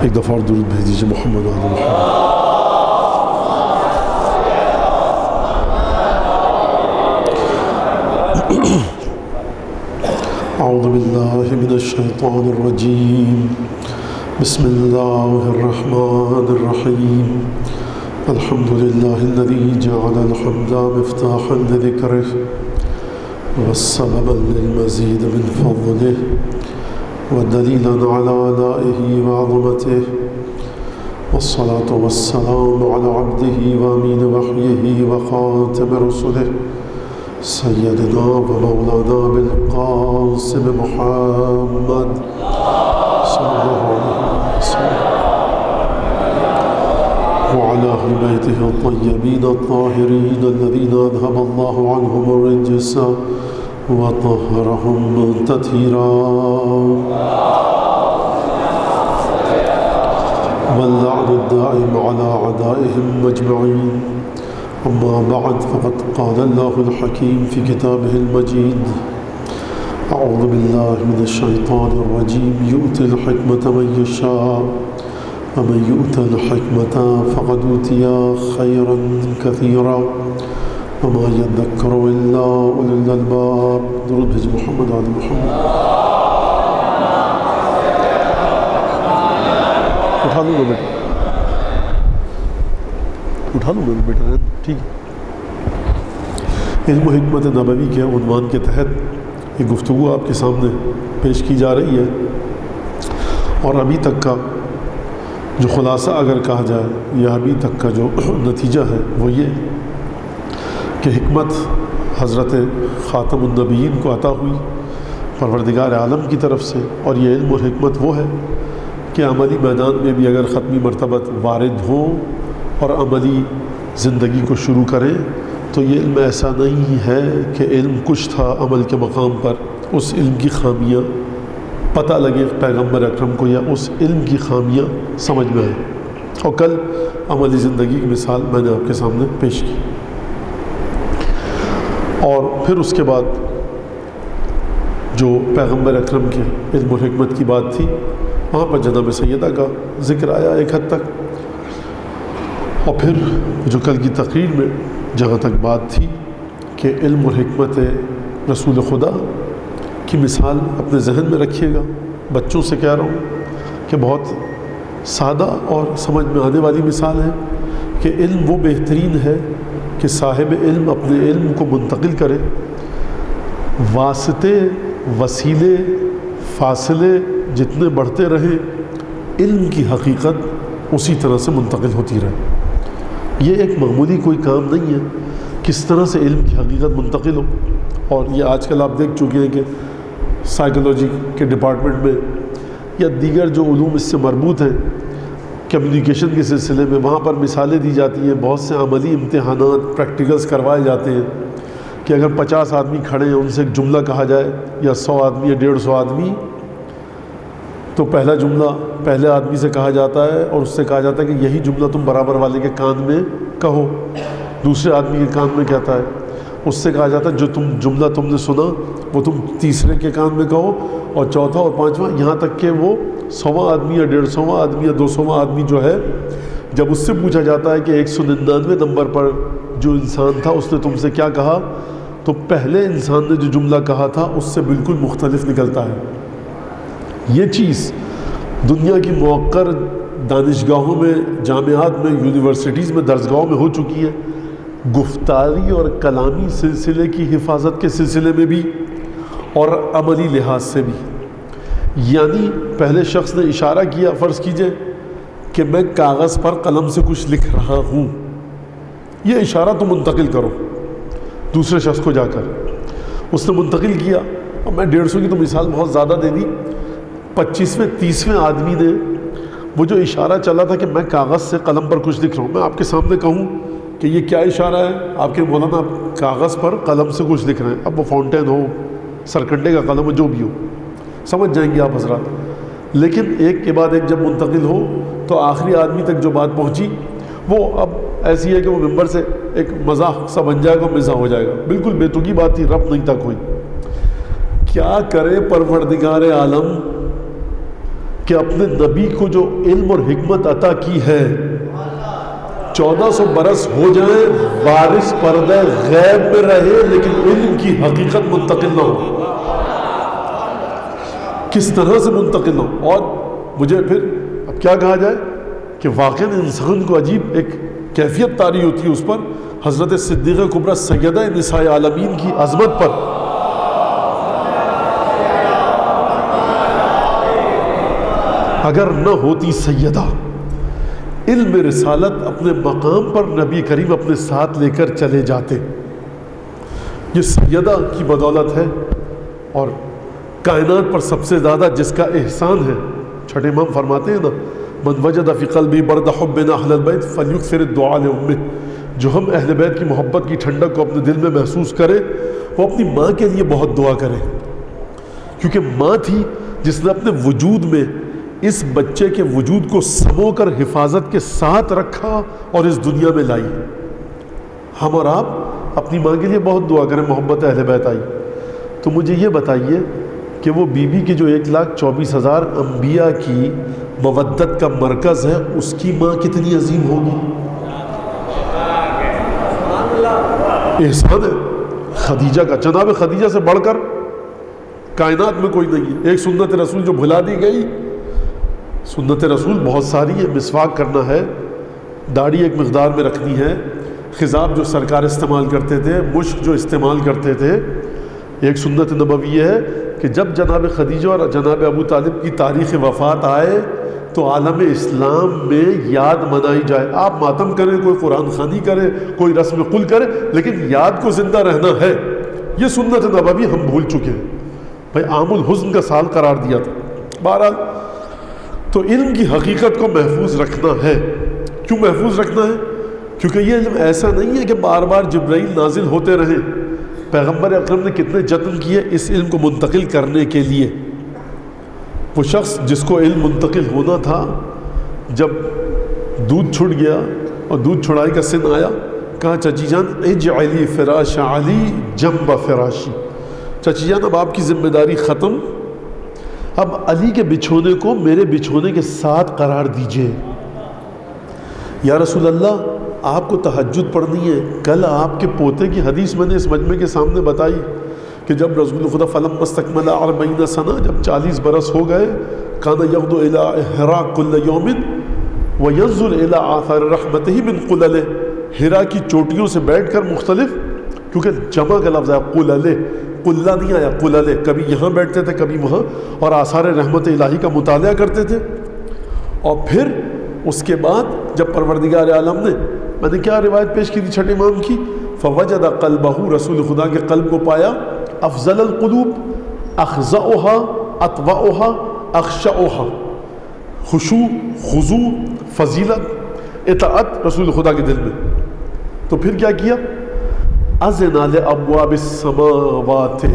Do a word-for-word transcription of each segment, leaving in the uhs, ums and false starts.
ایک دفعہ اور درود بھیج دیجیے محمد آل محمد۔ اعوذ باللہ من الشیطان الرجیم، بسم اللہ الرحمن الرحیم، الحمد للہ الذی جعل الحمد مفتاحا لذکرہ والسببا للمزید من فضلہ ودلیلا علی آلائہ وعظمتہ، والصلاة والسلام علی عبدہ وامین وحیہ وخاتم رسلہ سیدنا و مولانا بالقاسم محمد صلی اللہ علیہ وسلم وعلى أهل بيته الطيبين الطاهرين الذين أذهب الله عنهم الرجس وطهرهم تطهيرا، واللعن الدائم على أعدائهم أجمعين. أما بعد، فقد قال الله الحكيم في كتابه المجيد: أعوذ بالله من الشيطان الرجيم، يؤتي الحكمة من يشاء ومن يؤت الحكمة فقد أوتي خيرا كثيرا وما يذكر إلا أولو الألباب۔ درود بھیج محمد آل محمد۔ اٹھا لوں گا بیٹا، اٹھا لوں گا بیٹا، ٹھیک ہے۔ علم و حکمت نبوی کے عنوان کے تحت یہ گفتگو آپ کے سامنے پیش کی جا رہی ہے، اور ابھی تک کا جو خلاصہ اگر کہا جائے یا ابھی تک کا جو نتیجہ ہے وہ یہ کہ حکمت حضرت خاتم النبیین کو عطا ہوئی پروردگار عالم کی طرف سے، اور یہ علم اور حکمت وہ ہے کہ عملی میدان میں بھی اگر ختمی مرتبت وارد ہوں اور عملی زندگی کو شروع کریں تو یہ علم ایسا نہیں ہے کہ علم کچھ تھا عمل کے مقام پر، اس علم کی خامیاں پتہ لگے پیغمبر اکرم کو یا اس علم کی خامیاں سمجھ میں آئیں۔ اور کل عملی زندگی کی مثال میں نے آپ کے سامنے پیش کی، اور پھر اس کے بعد جو پیغمبر اکرم کے علم و حکمت کی بات تھی وہاں پر جناب سیدہ کا ذکر آیا ایک حد تک، اور پھر جو کل کی تقریر میں جہاں تک بات تھی کہ علم و حکمت رسول خدا کی مثال اپنے ذہن میں رکھیے گا۔ بچوں سے کہہ رہا ہوں کہ بہت سادہ اور سمجھ میں آنے والی مثال ہے کہ علم وہ بہترین ہے کہ صاحب علم اپنے علم کو منتقل کرے، واسطے وسیلے فاصلے جتنے بڑھتے رہیں علم کی حقیقت اسی طرح سے منتقل ہوتی رہے۔ یہ ایک معمولی کوئی کام نہیں ہے کس طرح سے علم کی حقیقت منتقل ہو، اور یہ آج کل آپ دیکھ چکے ہیں کہ سائیکالوجی کے ڈپارٹمنٹ میں یا دیگر جو علوم اس سے مربوط ہیں کمیونیکیشن کے سلسلے میں، وہاں پر مثالیں دی جاتی ہیں، بہت سے عملی امتحانات پریکٹیکلز کروائے جاتے ہیں کہ اگر پچاس آدمی کھڑے ہیں ان سے ایک جملہ کہا جائے یا سو آدمی یا ڈیڑھ سو آدمی، تو پہلا جملہ پہلے آدمی سے کہا جاتا ہے اور اس سے کہا جاتا ہے کہ یہی جملہ تم برابر والے کے کان میں کہو، دوسرے آدمی کے کان میں کہتا ہے، اس سے کہا جاتا ہے جو تم جملہ تم نے سنا وہ تم تیسرے کے کان میں کہو، اور چوتھا اور پانچواں، یہاں تک کہ وہ سواں آدمی یا ڈیڑھ سواں آدمی یا دو سواں آدمی جو ہے، جب اس سے پوچھا جاتا ہے کہ ایک سو ننانوے نمبر پر جو انسان تھا اس نے تم سے کیا کہا، تو پہلے انسان نے جو جملہ کہا تھا اس سے بالکل مختلف نکلتا ہے۔ یہ چیز دنیا کی موقر دانشگاہوں میں، جامعات میں، یونیورسٹیز میں، درسگاہوں میں ہو چکی ہے، گفتاری اور کلامی سلسلے کی حفاظت کے سلسلے میں بھی اور عملی لحاظ سے بھی۔ یعنی پہلے شخص نے اشارہ کیا، فرض کیجئے کہ میں کاغذ پر قلم سے کچھ لکھ رہا ہوں، یہ اشارہ تو منتقل کرو دوسرے شخص کو جا کر، اس نے منتقل کیا، اور میں ڈیڑھ سو کی تو مثال بہت زیادہ دے دی، پچیسویں تیسویں آدمی نے وہ جو اشارہ چلا تھا کہ میں کاغذ سے قلم پر کچھ لکھ رہا ہوں، میں آپ کے سامنے کہوں کہ یہ کیا اشارہ ہے، آپ کے مولانا کاغذ پر قلم سے کچھ لکھ رہے ہیں، اب وہ فاؤنٹین ہو، سرکنڈے کا قلم ہو، جو بھی ہو، سمجھ جائیں گے آپ حضرات۔ لیکن ایک کے بعد ایک جب منتقل ہو تو آخری آدمی تک جو بات پہنچی وہ اب ایسی ہے کہ وہ ممبر سے ایک مزاح سا بن جائے گا، مزاح ہو جائے گا، بالکل بے تکی بات تھی، ربط نہیں تھا کوئی۔ کیا کرے پروردگار عالم کہ اپنے نبی کو جو علم اور حکمت عطا کی ہے، چودہ سو برس ہو جائیں وارث پردہ غیب میں رہے لیکن علم کی حقیقت منتقل نہ ہو، کس طرح سے منتقل نہ ہو۔ اور مجھے پھر اب کیا کہا جائے کہ واقعاً انسان کو عجیب ایک کیفیت طاری ہوتی ہے اس پر، حضرت صدیقہ کبریٰ سیدہ نساء عالمین کی عظمت پر۔ اگر نہ ہوتی سیدہ، علم رسالت اپنے مقام پر نبی کریم اپنے ساتھ لے کر چلے جاتے۔ یہ سیدہ کی بدولت ہے، اور کائنات پر سب سے زیادہ جس کا احسان ہے، چھٹے امام فرماتے ہیں نا، من وجد فی قلبی برد حبنا اہل البیت فلیکثر الدعاء لامہ، جو ہم اہل بیت کی محبت کی ٹھنڈک کو اپنے دل میں محسوس کرے وہ اپنی ماں کے لیے بہت دعا کرے، کیونکہ ماں تھی جس نے اپنے وجود میں اس بچے کے وجود کو سمو کر حفاظت کے ساتھ رکھا اور اس دنیا میں لائی۔ ہم اور آپ اپنی ماں کے لیے بہت دعا کریں، محبت اہل بیت آئی۔ تو مجھے یہ بتائیے کہ وہ بی بی کی جو ایک لاکھ چوبیس ہزار انبیاء کی مودت کا مرکز ہے، اس کی ماں کتنی عظیم ہوگی؟ احسان ہے خدیجہ کا، جناب خدیجہ سے بڑھ کر کائنات میں کوئی نہیں ہے۔ ایک سنت رسول جو بھلا دی گئی، سنت رسول بہت ساری ہے، مسواک کرنا ہے، داڑھی ایک مقدار میں رکھنی ہے، خضاب جو سرکار استعمال کرتے تھے، مشک جو استعمال کرتے تھے۔ ایک سنت نبوی ہے کہ جب جناب خدیجہ اور جناب ابو طالب کی تاریخ وفات آئے تو عالم اسلام میں یاد منائی جائے۔ آپ ماتم کریں، کوئی قرآن خوانی کرے، کوئی رسم قل کرے، لیکن یاد کو زندہ رہنا ہے۔ یہ سنت نبوی ہم بھول چکے ہیں بھائی، عام الحزن کا سال قرار دیا تھا۔ بہرحال تو علم کی حقیقت کو محفوظ رکھنا ہے۔ کیوں محفوظ رکھنا ہے؟ کیونکہ یہ علم ایسا نہیں ہے کہ بار بار جبرائیل نازل ہوتے رہیں۔ پیغمبر اکرم نے کتنے جتن کیے اس علم کو منتقل کرنے کے لیے۔ وہ شخص جس کو علم منتقل ہونا تھا، جب دودھ چھڑ گیا اور دودھ چھڑائی کا سن آیا، کہا چچی جان اجعلی فراش علی جنب فراشی، چچی جان اب آپ کی ذمہ داری ختم، اب علی کے بچھونے کو میرے بچھونے کے ساتھ قرار دیجئے۔ یا رسول اللہ آپ کو تہجد پڑھنی ہے۔ کل آپ کے پوتے کی حدیث میں نے اس مجمع کے سامنے بتائی کہ جب رسول خدا فلم استکمل اربعین سنہ، جب چالیس برس ہو گئے، کان یغدو الی حرا کل یوم وینظر الی آثار رحمتہ من قلل، حرا کی چوٹیوں سے بیٹھ کر مختلف، کیونکہ جمع کا لفظ ہے قلل، قلہ نہیں آیا قلل، کبھی یہاں بیٹھتے تھے کبھی وہاں، اور آثار رحمت الہی کا مطالعہ کرتے تھے۔ اور پھر اس کے بعد جب پروردگار عالم نے، میں نے کیا روایت پیش کی تھی چھٹے امام کی، فوجد قلبہ، رسول خدا کے قلب کو پایا، افضل القلوب اخضعها اطوعها اخشعها، خشوع، خضوع، فضیلت، اطاعت رسول خدا کے دل میں۔ تو پھر کیا کیا؟ اذن لابواب السماوات،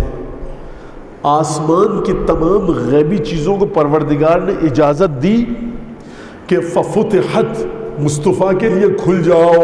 آسمان کی تمام غیبی چیزوں کو پروردگار نے اجازت دی کہ ففتحت، مصطفیٰ کے لیے کھل جاؤ،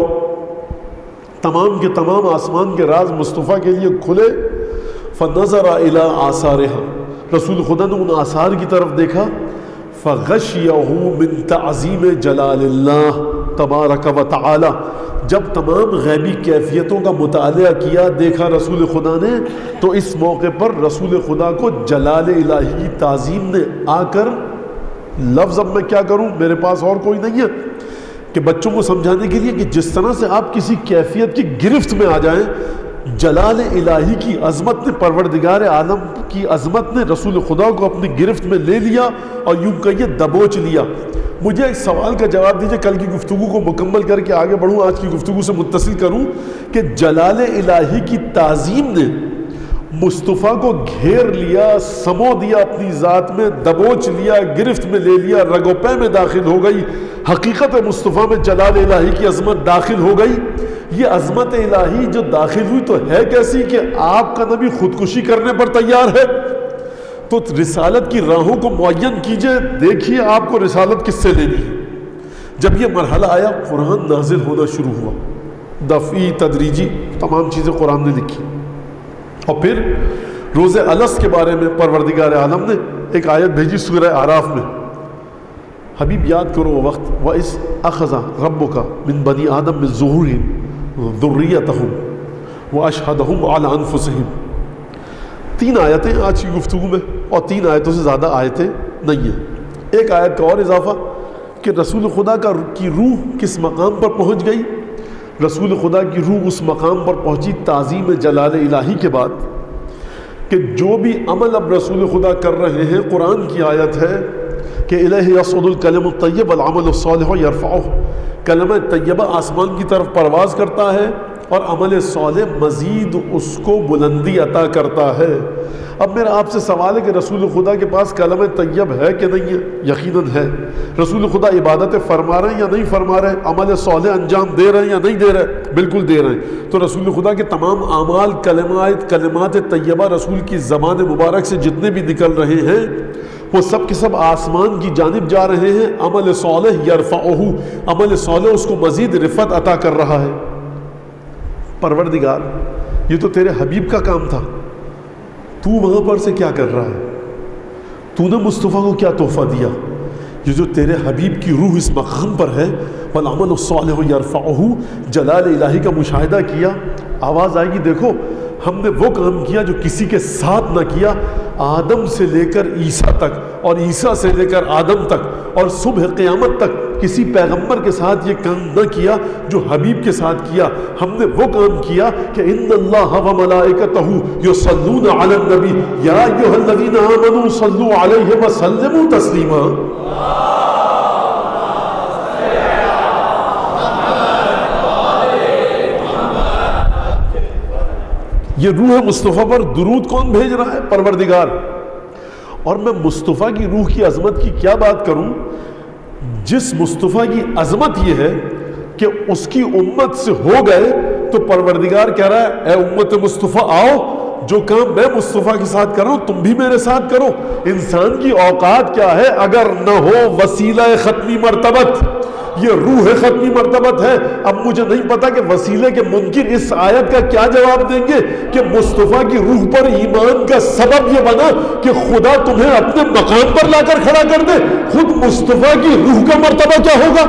تمام کے تمام آسمان کے راز مصطفیٰ کے لیے کھلے۔ فنظر الی آثارها، رسول خدا نے ان آثار کی طرف دیکھا، فغشیہ من تعظیم جلال اللہ تبارک و تعالی، جب تمام غیبی کیفیتوں کا مطالعہ کیا، دیکھا رسول خدا نے، تو اس موقع پر رسول خدا کو جلال الہی کی تعظیم نے آ کر، لفظ اب میں کیا کروں، میرے پاس اور کوئی نہیں ہے کہ بچوں کو سمجھانے کے لیے کہ جس طرح سے آپ کسی کیفیت کی گرفت میں آ جائیں، جلال الہی کی عظمت نے، پروردگار عالم کی عظمت نے رسول خدا کو اپنی گرفت میں لے لیا اور یوں کہیے دبوچ لیا۔ مجھے ایک سوال کا جواب دیجئے، کل کی گفتگو کو مکمل کر کے آگے بڑھوں، آج کی گفتگو سے متصل کروں، کہ جلال الہی کی تعظیم نے مصطفیٰ کو گھیر لیا، سمو دیا، اپنی ذات میں دبوچ لیا، گرفت میں لے لیا، رگ و پے میں داخل ہو گئی، حقیقت مصطفیٰ میں جلال الہی کی عظمت داخل ہو گئی۔ یہ عظمت الہی جو داخل ہوئی تو ہے کیسی کہ آپ کا نبی خودکشی کرنے پر تیار ہے؟ تو رسالت کی راہوں کو معین کیجئے، دیکھیے آپ کو رسالت کس سے لینی ہے۔ جب یہ مرحلہ آیا، قرآن نازل ہونا شروع ہوا، دفعی، تدریجی، تمام چیزیں قرآن نے لکھی۔ اور پھر روز الست کے بارے میں پروردگار عالم نے ایک آیت بھیجی سورہ اعراف میں، حبیب یاد کرو وہ وقت وَإِذْ أَخَذَ رَبُّكَ مِنْ بَنِي آدَمَ مِنْ ظُهُورِهِمْ ذُرِّيَّتَهُمْ وَأَشْهَدَهُمْ عَلَى أَنفُسِهِمْ. تین آیتیں آج کی گفتگو میں، اور تین آیتوں سے زیادہ آیتیں نہیں ہیں. ایک آیت کا اور اضافہ کہ رسول خدا کا کی روح کس مقام پر پہنچ گئی. رسول خدا کی روح اس مقام پر پہنچی تعظیم جلال الہی کے بعد کہ جو بھی عمل اب رسول خدا کر رہے ہیں، قرآن کی آیت ہے کہ الیہ یصعد الکلم الطیب والعمل الصالح یرفعہ. کلمہ طیبہ آسمان کی طرف پرواز کرتا ہے اور عمل صالح مزید اس کو بلندی عطا کرتا ہے. اب میرا آپ سے سوال ہے کہ رسول خدا کے پاس کلمہ طیب ہے کہ نہیں ہے؟ یقیناً ہے. رسول خدا عبادتیں فرما رہے ہیں یا نہیں فرما رہے؟ عمل صالح انجام دے رہے ہیں یا نہیں دے رہے؟ بالکل دے رہے ہیں. تو رسول خدا کے تمام اعمال، کلمات کلمات طیبہ رسول کی زبان مبارک سے جتنے بھی نکل رہے ہیں وہ سب کے سب آسمان کی جانب جا رہے ہیں. عمل صالح یرفعہ، عمل صالح اس کو مزید رفعت عطا کر رہا ہے. پروردگار یہ تو تیرے حبیب کا کام تھا، تو وہاں پر سے کیا کر رہا ہے؟ تو نے مصطفیٰ کو کیا تحفہ دیا؟ یہ جو تیرے حبیب کی روح اس مقام پر ہے والعمل الصالح یرفعہ، جلال الہی کا مشاہدہ کیا. آواز آئے گی دیکھو ہم نے وہ کام کیا جو کسی کے ساتھ نہ کیا. آدم سے لے کر عیسیٰ تک اور عیسیٰ سے لے کر آدم تک اور صبح قیامت تک کسی پیغمبر کے ساتھ یہ کام نہ کیا جو حبیب کے ساتھ کیا. ہم نے وہ کام کیا کہ ان اللہ و ملائکتہ یصلون علی النبی یا ایھا الذین آمنوا صلوا علیہ وسلموا تسلیما. یہ روح مصطفیٰ پر درود کون بھیج رہا ہے؟ پروردگار. اور میں مصطفیٰ کی روح کی عظمت کی کیا بات کروں جس مصطفیٰ کی عظمت یہ ہے کہ اس کی امت سے ہو گئے تو پروردگار کہہ رہا ہے اے امت مصطفیٰ آؤ، جو کام میں مصطفیٰ کے ساتھ کر رہا ہوں تم بھی میرے ساتھ کرو. انسان کی اوقات کیا ہے اگر نہ ہو وسیلہ ختمی مرتبت؟ یہ روح ختمی مرتبت ہے. اب مجھے نہیں پتا کہ وسیلے کے منکر اس آیت کا کیا جواب دیں گے کہ مصطفیٰ کی روح پر ایمان کا سبب یہ بنا کہ خدا تمہیں اپنے مقام پر لا کر کھڑا کر دے. خود مصطفیٰ کی روح کا مرتبہ کیا ہوگا؟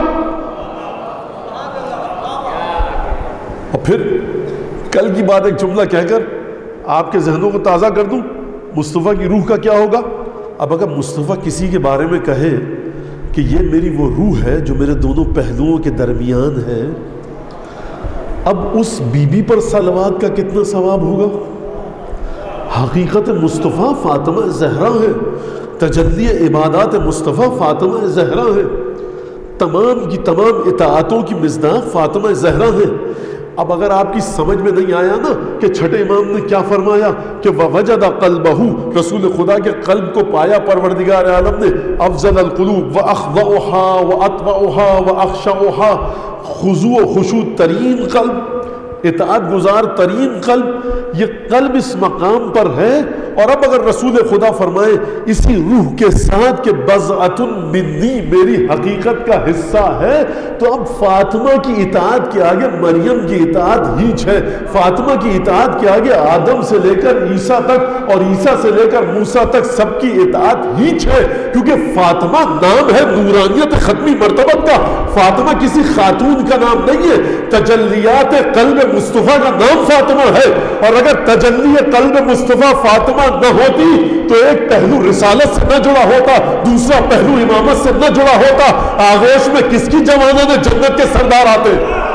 اور پھر کل کی بات ایک جملہ کہہ کر آپ کے ذہنوں کو تازہ کر دوں، مصطفیٰ کی روح کا کیا ہوگا؟ اب اگر مصطفیٰ کسی کے بارے میں کہے کہ یہ میری وہ روح ہے جو میرے دونوں پہلوؤں کے درمیان ہے، اب اس بی بی پر صلوات کا کتنا ثواب ہوگا؟ حقیقت مصطفیٰ فاطمہ زہرا ہے، تجلی عبادات مصطفیٰ فاطمہ زہرا ہے، تمام کی تمام اطاعتوں کی مصداق فاطمہ زہرا ہے. اب اگر آپ کی سمجھ میں نہیں آیا نا کہ چھٹے امام نے کیا فرمایا کہ وَوَجَدَ قَلْبَهُ، رسول خدا کے قلب کو پایا پروردگار عالم نے. افضل القلوب وَأَخْضَعُهَا وَأَطْوَعُهَا وَأَخْشَعُهَا، خضوع و خشوع ترین قلب، اطاعت گزار ترین قلب، یہ قلب اس مقام پر ہے. اور اب اگر رسول خدا فرمائے اسی روح کے ساتھ کہ بضعۃ منی، میری حقیقت کا حصہ ہے، تو اب فاطمہ کی اطاعت کے آگے مریم کی اطاعت ہیچ ہے. فاطمہ کی اطاعت کے آگے آدم سے لے کر عیسیٰ تک اور عیسیٰ سے لے کر موسیٰ تک سب کی اطاعت ہیچ ہے، کیونکہ فاطمہ نام ہے نورانیت ختمی مرتبت کا. فاطمہ کسی خاتون کا نام نہیں ہے، تجلیات قلب مصطفیٰ کا نام فاطمہ ہے. اور اگر تجلی قلب مصطفیٰ فاطمہ نہ ہوتی تو ایک پہلو رسالت سے نہ جڑا ہوتا، دوسرا پہلو امامت سے نہ جڑا ہوتا. آغوش میں کس کی جوانوں نے جنت کے سردار آتے؟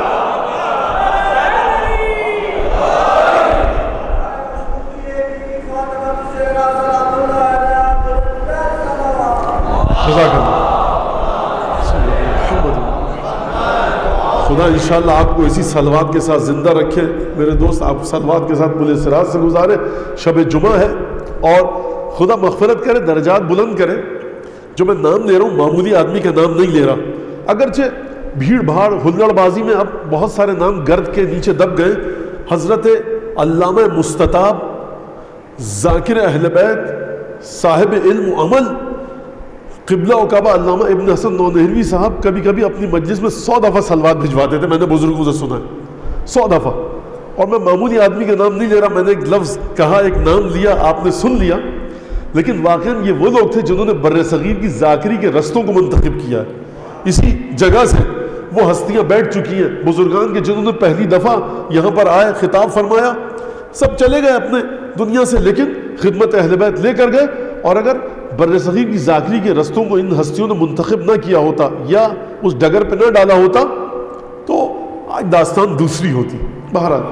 خدا انشاءاللہ آپ کو اسی صلوات کے ساتھ زندہ رکھے. میرے دوست آپ صلوات کے ساتھ پل صراط سے گزارے. شب جمعہ ہے اور خدا مغفرت کرے، درجات بلند کرے. جو میں نام لے رہا ہوں معمولی آدمی کا نام نہیں لے رہا، اگرچہ بھیڑ بھاڑ ہلڑ بازی میں اب بہت سارے نام گرد کے نیچے دب گئے. حضرت علامہ مستطاب، ذاکر اہل بیت، صاحب علم و عمل، قبلہ و کعبہ علامہ ابن حسن نونہروی صاحب کبھی کبھی اپنی مجلس میں سو دفعہ صلوات بھجواتے تھے. میں نے بزرگوں سے سنا ہے سو دفعہ. اور میں معمولی آدمی کا نام نہیں لے رہا، میں نے ایک لفظ کہا، ایک نام لیا، آپ نے سن لیا. لیکن واقعاً یہ وہ لوگ تھے جنہوں نے بر صغیر کی ذاکری کے رستوں کو منتخب کیا ہے. اسی جگہ سے وہ ہستیاں بیٹھ چکی ہیں بزرگان کے جنہوں نے پہلی دفعہ یہاں پر آئے, خطاب فرمایا, سب چلے گئے اپنے دنیا سے لیکن خدمت اہل بیت لے کر گئے. اور اگر بر صغیر کی ذاکری کے رستوں کو ان ہستیوں نے منتخب نہ کیا ہوتا یا اس ڈگر پہ نہ ڈالا ہوتا تو آج داستان دوسری ہوتی. بہرحال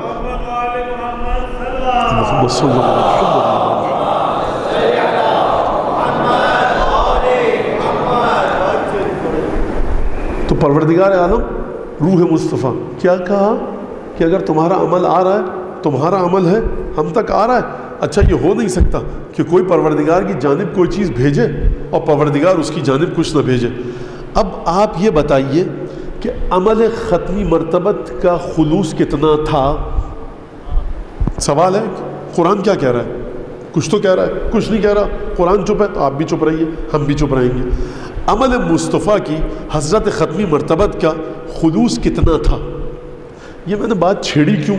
تو پروردگار عالم روح مصطفیٰ کیا کہا کہ اگر تمہارا عمل آ رہا ہے, تمہارا عمل ہے ہم تک آ رہا ہے, اچھا یہ ہو نہیں سکتا کہ کوئی پروردگار کی جانب کوئی چیز بھیجے اور پروردگار اس کی جانب کچھ نہ بھیجے. اب آپ یہ بتائیے کہ عمل ختمی مرتبت کا خلوص کتنا تھا؟ سوال ہے. قرآن کیا کہہ رہا ہے؟ کچھ تو کہہ رہا ہے, کچھ نہیں کہہ رہا. قرآن چپ ہے تو آپ بھی چپ رہیے, ہم بھی چپ رہیں گے. عمل مصطفیٰ کی حضرت ختمی مرتبت کا خلوص کتنا تھا؟ یہ میں نے بات چھیڑی کیوں؟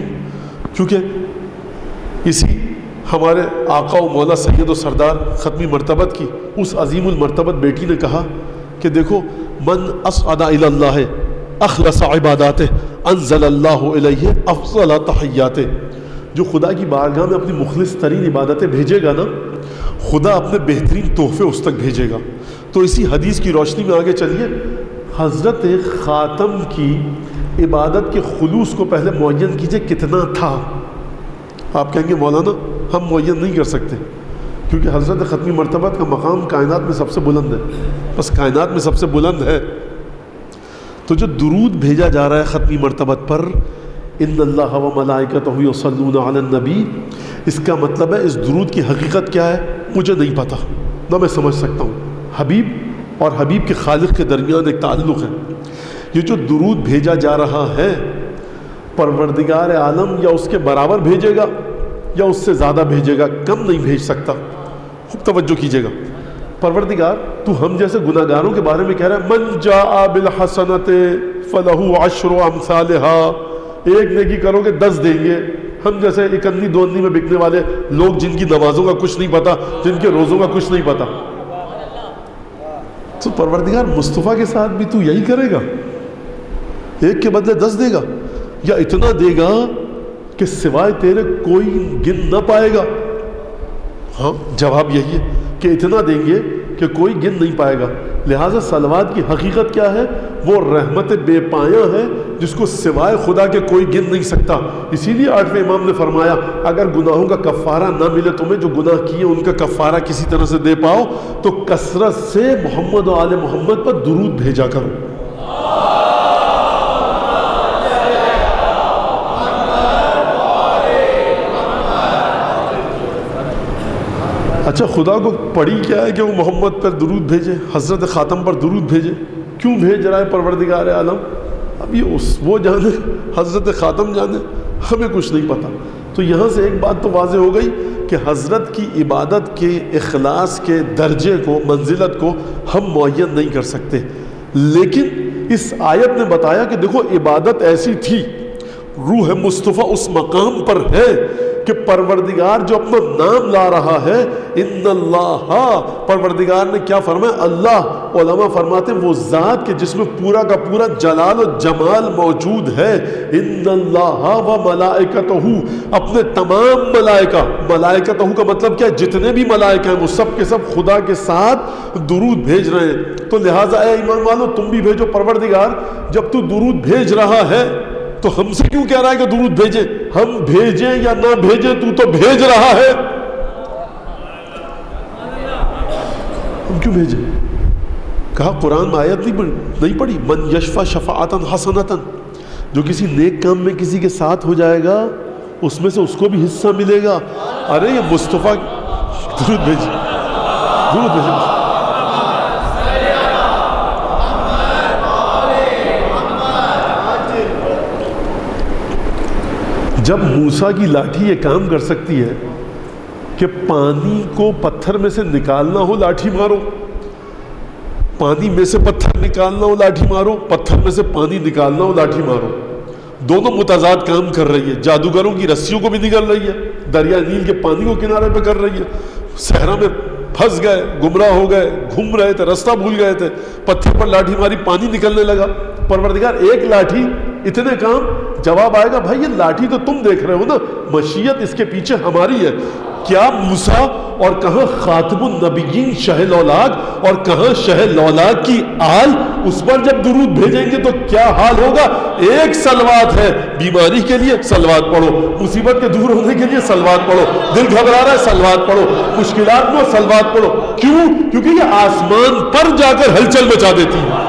کیونکہ اسی ہمارے آقا و مولا سید و سردار ختمی مرتبت کی اس عظیم المرتبت بیٹی نے کہا کہ دیکھو, من اصعد الی اللہ اخلص عباداتہ انزل اللہ الیہ افضل تحیاتہ. جو خدا کی بارگاہ میں اپنی مخلص ترین عبادتیں بھیجے گا نا, خدا اپنے بہترین تحفے اس تک بھیجے گا. تو اسی حدیث کی روشنی میں آگے چلیے. حضرت خاتم کی عبادت کے خلوص کو پہلے معین کیجئے کتنا تھا. آپ کہیں گے مولانا ہم معین نہیں کر سکتے کیونکہ حضرت ختمی مرتبت کا مقام کائنات میں سب سے بلند ہے. بس کائنات میں سب سے بلند ہے. تو جو درود بھیجا جا رہا ہے ختمی مرتبت پر, ان اللہ و ملائکتہ یصلون علی النبی, اس کا مطلب ہے اس درود کی حقیقت کیا ہے مجھے نہیں پتہ, نہ میں سمجھ سکتا ہوں. حبیب اور حبیب کے خالق کے درمیان ایک تعلق ہے. یہ جو درود بھیجا جا رہا ہے پروردگار عالم یا اس کے برابر بھیجے گا یا اس سے زیادہ بھیجے گا, کم نہیں بھیج سکتا. خوب توجہ کیجیے گا. پروردگار تو ہم جیسے گناہ گاروں کے بارے میں کہہ رہا ہے من جاء بالحسنۃ فلہ عشر امثالھا, ایک نیکی کرو گے دس دیں گے. ہم جیسے اکندی دو اندی میں بکنے والے لوگ جن کی نمازوں کا کچھ نہیں پتا, جن کے روزوں کا کچھ نہیں پتا. تو پروردگار مصطفیٰ کے ساتھ بھی تو یہی کرے گا, ایک کے بدلے دس دے گا یا اتنا دے گا کہ سوائے تیرے کوئی گن نہ پائے گا؟ ہاں جواب یہی ہے کہ اتنا دیں گے کہ کوئی گن نہیں پائے گا. لہٰذا صلوات کی حقیقت کیا ہے؟ وہ رحمت بے پایاں ہے جس کو سوائے خدا کے کوئی گن نہیں سکتا. اسی لیے آٹھویں امام نے فرمایا اگر گناہوں کا کفارہ نہ ملے تمہیں, جو گناہ کیے ان کا کفارہ کسی طرح سے دے پاؤ تو کثرت سے محمد و آل محمد پر درود بھیجا کرو. اچھا خدا کو پڑی کیا ہے کہ وہ محمد پر درود بھیجے, حضرت خاتم پر درود بھیجے؟ کیوں بھیج رہا ہے پروردگار عالم؟ اب یہ اس وہ جانے, حضرت خاتم جانے, ہمیں کچھ نہیں پتا. تو یہاں سے ایک بات تو واضح ہو گئی کہ حضرت کی عبادت کے اخلاص کے درجے کو, منزلت کو ہم معین نہیں کر سکتے. لیکن اس آیت نے بتایا کہ دیکھو عبادت ایسی تھی, روح مصطفیٰ اس مقام پر ہے کہ پروردگار جو اپنا نام لا رہا ہے, ان اللہ, پروردگار نے کیا فرمایا؟ اللہ. علماء فرماتے ہیں وہ ذات کے جس میں پورا کا پورا جلال و جمال موجود ہے. ان اللہ و ملائکتہ, اپنے تمام ملائکہ, ملائکتہ کا مطلب کیا ہے؟ جتنے بھی ملائکہ ہیں وہ سب کے سب خدا کے ساتھ درود بھیج رہے ہیں. تو لہٰذا اے ایمان والو تم بھی بھیجو. پروردگار جب تو درود بھیج رہا ہے تو ہم سے کیوں کہہ رہا ہے کہ درود بھیجیں؟ ہم بھیجیں یا نہ بھیجیں تو تو بھیج رہا ہے, ہم کیوں بھیجیں؟ کہا قرآن میں آیت نہیں پڑھی من یشفع شفاعتا حسنتا, جو کسی نیک کام میں کسی کے ساتھ ہو جائے گا اس میں سے اس کو بھی حصہ ملے گا. ارے یہ مصطفیٰ درود بھیجیں, درود بھیجیں. جب موسیٰ کی لاٹھی یہ کام کر سکتی ہے کہ پانی کو پتھر میں سے نکالنا ہو لاٹھی مارو, پانی میں سے پتھر نکالنا ہو لاٹھی مارو, پتھر میں سے پانی نکالنا ہو لاٹھی مارو, دونوں متضاد کام کر رہی ہے. جادوگروں کی رسیوں کو بھی نکل رہی ہے, دریا نیل کے پانی کو کنارے پہ کر رہی ہے, صحرا میں پھنس گئے، گمراہ ہو گئے، گھوم رہے تھے، راستہ بھول گئے تھے، پتھر پر لاٹھی ماری، پانی نکلنے لگا، پروردگار ایک لاٹھی اتنے کام، جواب آئے گا بھائی یہ لاٹھی تو تم دیکھ رہے ہو نا، مشیت اس کے پیچھے ہماری ہے۔ کیا موسیٰ اور کہاں خاتم النبیین شہ لولاک اور کہاں شہ لولاک کی آل، اس پر جب درود بھیجیں گے تو کیا حال ہوگا؟ ایک صلوات ہے، بیماری کے لیے صلوات پڑھو، مصیبت کے دور ہونے کے لیے صلوات پڑھو، دل گھبرا رہا ہے صلوات پڑھو، مشکلات میں صلوات پڑھو۔ کیوں؟ کیونکہ یہ آسمان پر جا کر ہلچل مچا دیتی ہے۔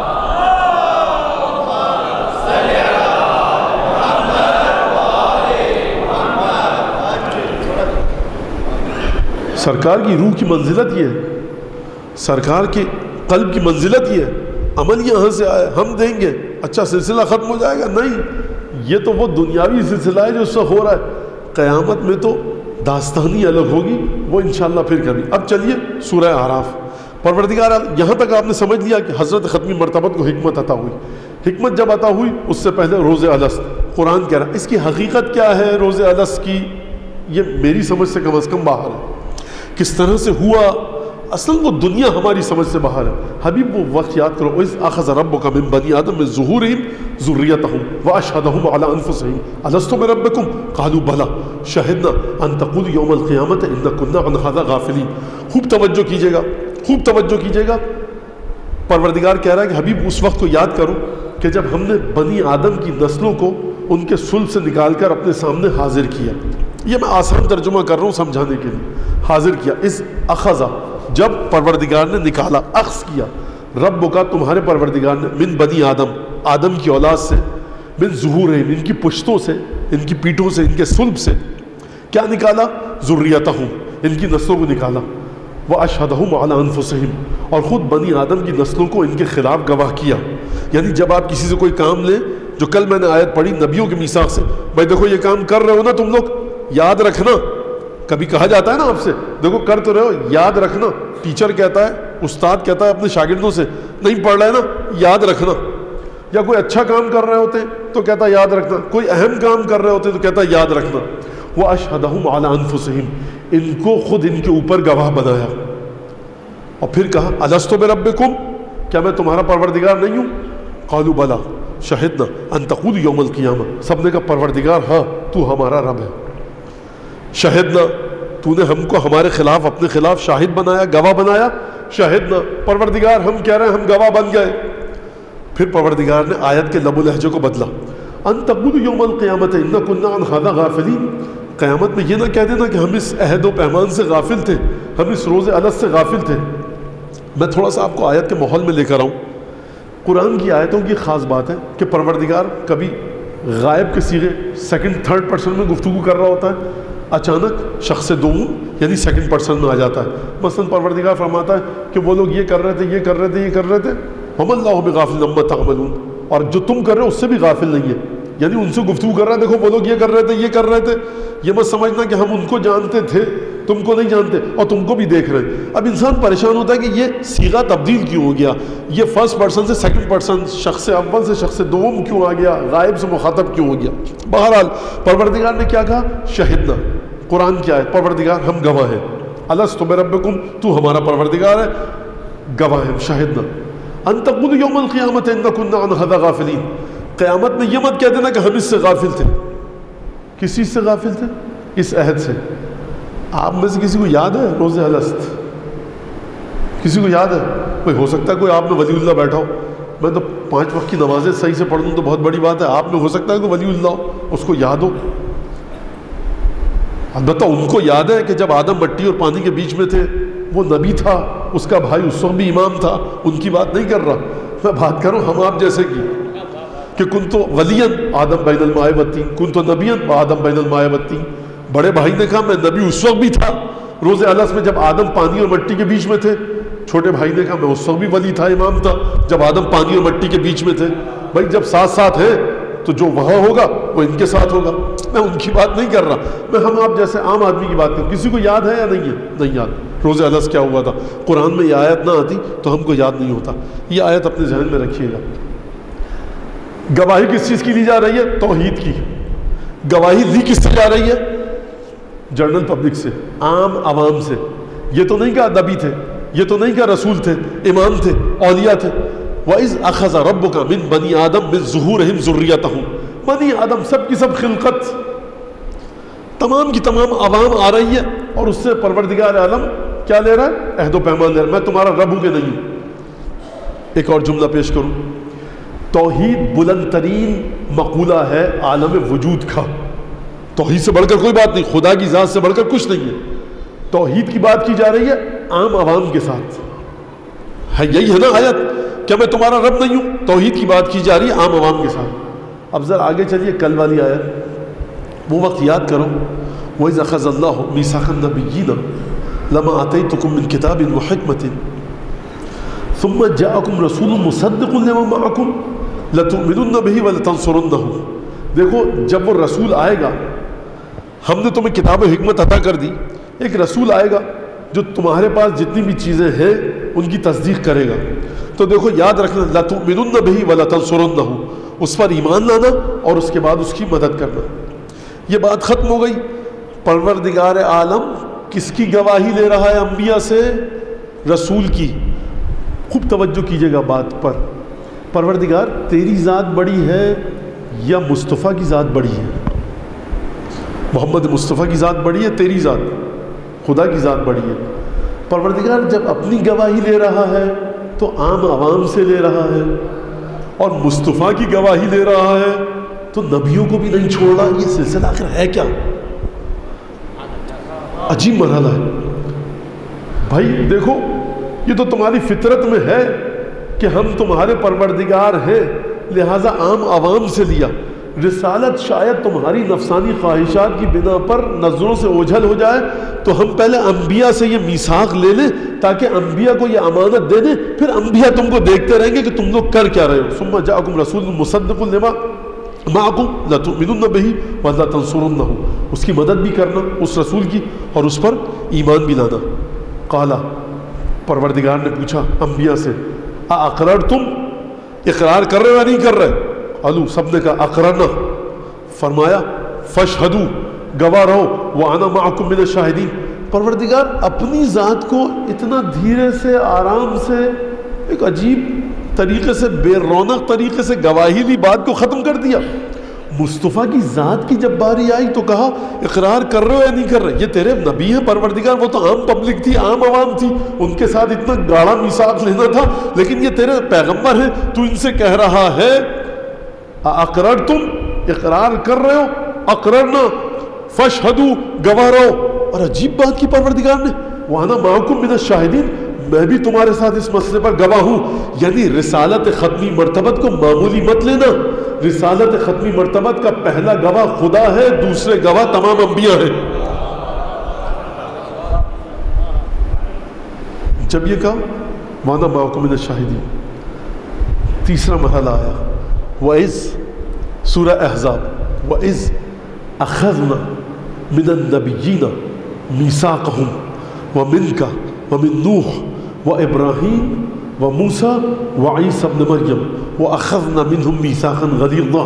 سرکار کی روح کی منزلت یہ ہے، سرکار کے قلب کی منزلت یہ ہے۔ عمل یہاں سے آئے، ہم دیں گے، اچھا سلسلہ ختم ہو جائے گا؟ نہیں، یہ تو وہ دنیاوی سلسلہ ہے جو اس سے ہو رہا ہے، قیامت میں تو داستانی الگ ہوگی، وہ انشاءاللہ پھر کبھی۔ اب چلیے سورہ اعراف۔ پروردگار یہاں تک آپ نے سمجھ لیا کہ حضرت ختمی مرتبت کو حکمت عطا ہوئی۔ حکمت جب عطا ہوئی اس سے پہلے روز الست، قرآن کہہ رہا ہے اس کی حقیقت کیا ہے روز الست کی، یہ میری سمجھ سے کم از کم باہر ہے۔ کس طرح سے ہوا، اصل وہ دنیا ہماری سمجھ سے باہر ہے۔ حبیب وہ وقت یاد کرو، وَإِذْ أَخَذَ رَبُّكَ مِن بَنِي آدَمَ مِن ظُهُورِهِمْ ذُرِّيَّتَهُمْ وَأَشْهَدَهُمْ عَلَىٰ أَنفُسِهِمْ أَلَسْتُ بِرَبِّكُمْ قَالُوا بَلَىٰ شَهِدْنَا أَن تَقُولُوا يَوْمَ الْقِيَامَةِ إِنَّا كُنَّا عَنْ هَٰذَا غَافِلِينَ۔ خوب توجہ کیجیے گا، خوب توجہ کیجیے گا۔ پروردگار کہہ رہا ہے کہ حبیب اس وقت کو یاد کرو کہ جب ہم نے بنی آدم کی نسلوں کو ان کے صلب سے نکال کر اپنے سامنے حاضر کیا۔ یہ میں آسان ترجمہ کر رہا ہوں سمجھانے کے لیے۔ حاضر کیا، اس اخذا، جب پروردگار نے نکالا، اخذ کیا، رب کا تمہارے پروردگار نے، من بنی آدم، آدم کی اولاد سے، من ظہورہم، ان کی پشتوں سے، ان کی پیٹھوں سے، ان کے صلب سے کیا نکالا؟ ذریتہم، ان کی نسلوں کو نکالا، واشہدہم علی انفسہم، اور خود بنی آدم کی نسلوں کو ان کے خلاف گواہ کیا۔ یعنی جب آپ کسی سے کوئی کام لیں، جو کل میں نے آیت پڑھی نبیوں کے میثاق سے، بھائی دیکھو یہ کام کر رہے ہو نا تم لوگ، یاد رکھنا، کبھی کہا جاتا ہے نا آپ سے دیکھو کر تو رہے ہو، یاد رکھنا۔ ٹیچر کہتا ہے، استاد کہتا ہے اپنے شاگردوں سے، نہیں پڑھ رہے نا یاد رکھنا۔ یا کوئی اچھا کام کر رہے ہوتے تو کہتا ہے یاد رکھنا، کوئی اہم کام کر رہے ہوتے تو کہتا ہے یاد رکھنا۔ وَأَشْهَدَهُمْ عَلَىٰ أَنفُسِهِمْ، ان کو خود ان کے اوپر گواہ بنایا، اور پھر کہا أَلَسْتُ بِرَبِّكُمْ، کیا میں تمہارا پروردگار نہیں ہوں؟ قَالُوا بَلَىٰ شَهِدْنَا أَن تَقُولُوا يَوْمَ الْقِيَامَةِ، سب نے کہا پروردگار ہاں تو ہمارا رب ہے۔ شہدنا، تو نے ہم کو ہمارے خلاف، اپنے خلاف شاہد بنایا، گواہ بنایا۔ شہدنا، پروردگار ہم کہہ رہے ہیں ہم گواہ بن گئے۔ پھر پروردگار نے آیت کے لب و لہجے کو بدلا، ان تقولوا یوم القیامت انا کنا عن ھذا غافلین، قیامت میں یہ نہ کہہ دینا کہ ہم اس عہد و پیمان سے غافل تھے، ہم اس روز الست سے غافل تھے۔ میں تھوڑا سا آپ کو آیت کے ماحول میں لے کر آؤں۔ قرآن کی آیتوں کی خاص بات ہے کہ پروردگار کبھی غائب کے صیغے سیکنڈ تھرڈ پرسن میں گفتگو کر رہا ہوتا ہے، اچانک شخص دوم یعنی سیکنڈ پرسن میں آ جاتا ہے۔ مثلا پروردگار فرماتا ہے کہ وہ لوگ یہ کر رہے تھے، یہ کر رہے تھے، یہ کر رہے تھے، وَمَا اللَّهُ بِغَافِلٍ عَمَّا تَعْمَلُونَ، اور جو تم کر رہے ہو اس سے بھی غافل نہیں ہے، یعنی ان سے گفتگو کر رہا ہے، دیکھو وہ لوگ یہ کر رہے تھے، یہ کر رہے تھے، یہ مت سمجھنا کہ ہم ان کو جانتے تھے تم کو نہیں جانتے اور تم کو بھی دیکھ رہے ہیں۔ اب انسان پریشان ہوتا ہے کہ یہ صیغہ تبدیل کیوں ہو گیا، یہ فرسٹ پرسن سے سیکنڈ پرسن، شخص اول سے شخص دوم کیوں آ گیا، غائب سے مخاطب کیوں ہو گیا۔ بہرحال پروردگار نے کیا کہا؟ شہدنا، قرآن کیا ہے؟ پروردگار ہم گواہ ہیں، الست بربکم، تو ہمارا پروردگار ہے، گواہ ہے، شہدنا ان تقولوا یوم القیامت انا کنا عن ھذا غافلین، قیامت میں یہ مت کہہ دینا کہ ہم اس سے غافل تھے۔ کس چیز سے غافل تھے؟ اس عہد سے۔ آپ میں سے کسی کو یاد ہے روز الست؟ کسی کو یاد ہے؟ کوئی ہو سکتا ہے کوئی آپ میں ولی اللہ بیٹھا ہو، میں تو پانچ وقت کی نمازیں صحیح سے پڑھ دوں تو بہت بڑی بات ہے، آپ میں ہو سکتا ہے کوئی ولی اللہ ہو اس کو یاد ہو۔ البتہ ان کو یاد ہے کہ جب آدم مٹی اور پانی کے بیچ میں تھے وہ نبی تھا، اس کا بھائی اس وقت بھی امام تھا، ان کی بات نہیں کر رہا، میں بات کروں ہم آپ جیسے کی کہ کن تو ولین آدم بین الماء والطین، کن تو نبین آدم بین الماء والطین۔ بڑے بھائی نے کہا میں نبی اس وقت بھی تھا روز الست میں جب آدم پانی اور مٹی کے بیچ میں تھے، چھوٹے بھائی نے کہا میں اس وقت بھی ولی تھا، امام تھا جب آدم پانی اور مٹی کے بیچ میں تھے۔ بھائی جب ساتھ ساتھ ہیں تو جو وہاں ہوگا وہ ان کے ساتھ ہوگا، میں ان کی بات نہیں کر رہا، میں ہم آپ جیسے عام آدمی کی بات کروں۔ کسی کو یاد ہے یا نہیں ہے؟ نہیں یاد روز الست کیا ہوا تھا۔ قرآن میں یہ آیت نہ آتی تو ہم کو یاد نہیں ہوتا، یہ آیت اپنے ذہن میں رکھیے گا۔ گواہی کس چیز کی لی جا رہی ہے؟ توحید کی۔ گواہی لی کس سے جا رہی ہے؟ جنرل پبلک سے، عام عوام سے۔ یہ تو نہیں کہا نبی تھے، یہ تو نہیں کہا رسول تھے، امام تھے، اولیاء تھے۔ وَإِذْ أَخَذَ رَبُّكَ مِنْ بَنِي آدَمَ مِنْ ظُهُورِهِمْ ذُرِّيَّتَهُمْ، بنی آدم سب کی سب خلقت تمام کی تمام عوام آ رہی ہے، اور اس سے پروردگار عالم کیا لے رہا ہے؟ عہد و پیمان لے رہا ہے، میں تمہارا رب ہوں کہ نہیں ہوں۔ ایک اور جملہ پیش کروں، توحید بلند ترین مقولہ ہے عالم وجود کا، توحید سے بڑھ کر کوئی بات نہیں، خدا کی ذات سے بڑھ کر کچھ نہیں ہے۔ توحید کی بات کی جا رہی ہے عام عوام کے ساتھ، ہے یہی ہے نا آیت، کیا میں تمہارا رب نہیں ہوں؟ توحید کی بات کی جا رہی ہے عام عوام کے ساتھ۔ اب ذرا آگے چلیے، کل والی آیت وہ وقت یاد کرو، وَإِذْ أَخَذَ اللَّهُ مِيثَاقَ النَّبِيِّينَ لَمَا آتَيْتُكُم مِّن كِتَابٍ وَحِكْمَةٍ ثُمَّ جَاءَكُمْ رَسُولٌ مُصَدِّقٌ لِّمَا مَعَكُمْ لَتُؤْمِنُنَّ بِهِ وَلَتَنصُرُنَّهُ۔ دیکھو جب وہ رسول آئے گا، ہم نے تمہیں کتاب و حکمت عطا کر دی، ایک رسول آئے گا جو تمہارے پاس جتنی بھی چیزیں ہیں ان کی تصدیق کرے گا، تو دیکھو یاد رکھنا لَتُؤْمِنُنَّ بِهِ وَلَتَنصُرُنَّهُ، اس پر ایمان لانا اور اس کے بعد اس کی مدد کرنا۔ یہ بات ختم ہو گئی۔ پروردگار عالم کس کی گواہی لے رہا ہے انبیاء سے؟ رسول کی۔ خوب توجہ کیجئے گا بات پر، پروردگار تیری ذات بڑی ہے یا مصطفیٰ کی ذات بڑی ہے؟ محمد مصطفیٰ کی ذات بڑی ہے، تیری ذات خدا کی ذات بڑی ہے؟ پروردگار جب اپنی گواہی لے رہا ہے تو عام عوام سے لے رہا ہے، اور مصطفیٰ کی گواہی لے رہا ہے تو نبیوں کو بھی نہیں چھوڑ رہا۔ یہ سلسلہ آخر ہے کیا؟ عجیب مرحلہ ہے بھائی۔ دیکھو یہ تو تمہاری فطرت میں ہے کہ ہم تمہارے پروردگار ہیں، لہٰذا عام عوام سے لیا۔ رسالت شاید تمہاری نفسانی خواہشات کی بنا پر نظروں سے اوجھل ہو جائے تو ہم پہلے انبیاء سے یہ میثاق لے لیں تاکہ انبیاء کو یہ امانت دے دیں، پھر انبیاء تم کو دیکھتے رہیں گے کہ تم لوگ کر کیا رہے ہو۔ ثم جاءکم رسول مصدق لما معکم لتؤمنن بہ ولتنصرنہ، اس کی مدد بھی کرنا اس رسول کی اور اس پر ایمان بھی لانا۔ قالا، پروردگار نے پوچھا انبیاء سے، اقررتم، اقرار کر رہے یا نہیں کر رہے؟ قالوا، سب نے کہا اقررنا۔ فرمایا فاشہدوا، گواہ رہو، وانا معکم من الشاہدین۔ پروردگار اپنی ذات کو اتنا دھیرے سے، آرام سے، ایک عجیب طریقے سے، بے رونق طریقے سے گواہی لی، بات کو ختم کر دیا۔ مصطفیٰ کی ذات کی جب باری آئی تو کہا اقرار کر رہے ہو یا نہیں کر رہے؟ یہ تیرے نبی ہیں پروردگار، وہ تو عام پبلک تھی، عام عوام تھی، ان کے ساتھ اتنا گاڑا میثاق لینا تھا، لیکن یہ تیرے پیغمبر ہیں، تو ان سے کہہ رہا ہے اقررتم، اقرار کر رہے ہو؟ اقررنا فاشہدوا، گواہ رہو۔ اور عجیب بات کی پروردگار نے، وانا معکم من الشاہدین، میں بھی تمہارے ساتھ اس مسئلے پر گواہ ہوں۔ یعنی رسالت ختمی مرتبت کو معمولی مت لینا، رسالت ختمی مرتبت کا پہلا گواہ خدا ہے، دوسرے گواہ تمام انبیاء ہیں۔ جب یہ کہا وانا معکم من الشاہدین، تیسرا مرحلہ آیا، وَإِذْ، سورہ احزاب، وَإِذْ أَخَذْنَا مِنَ النَّبِيِّينَ مِيثَاقَهُمْ وَمِنْكَ وَمِن نُوحٍ وَإِبْرَاهِيمَ وَمُوسَى وَعِيسَى ابْنِ مَرْيَمَ وَأَخَذْنَا مِنْهُمْ مِيثَاقًا غَلِيظًا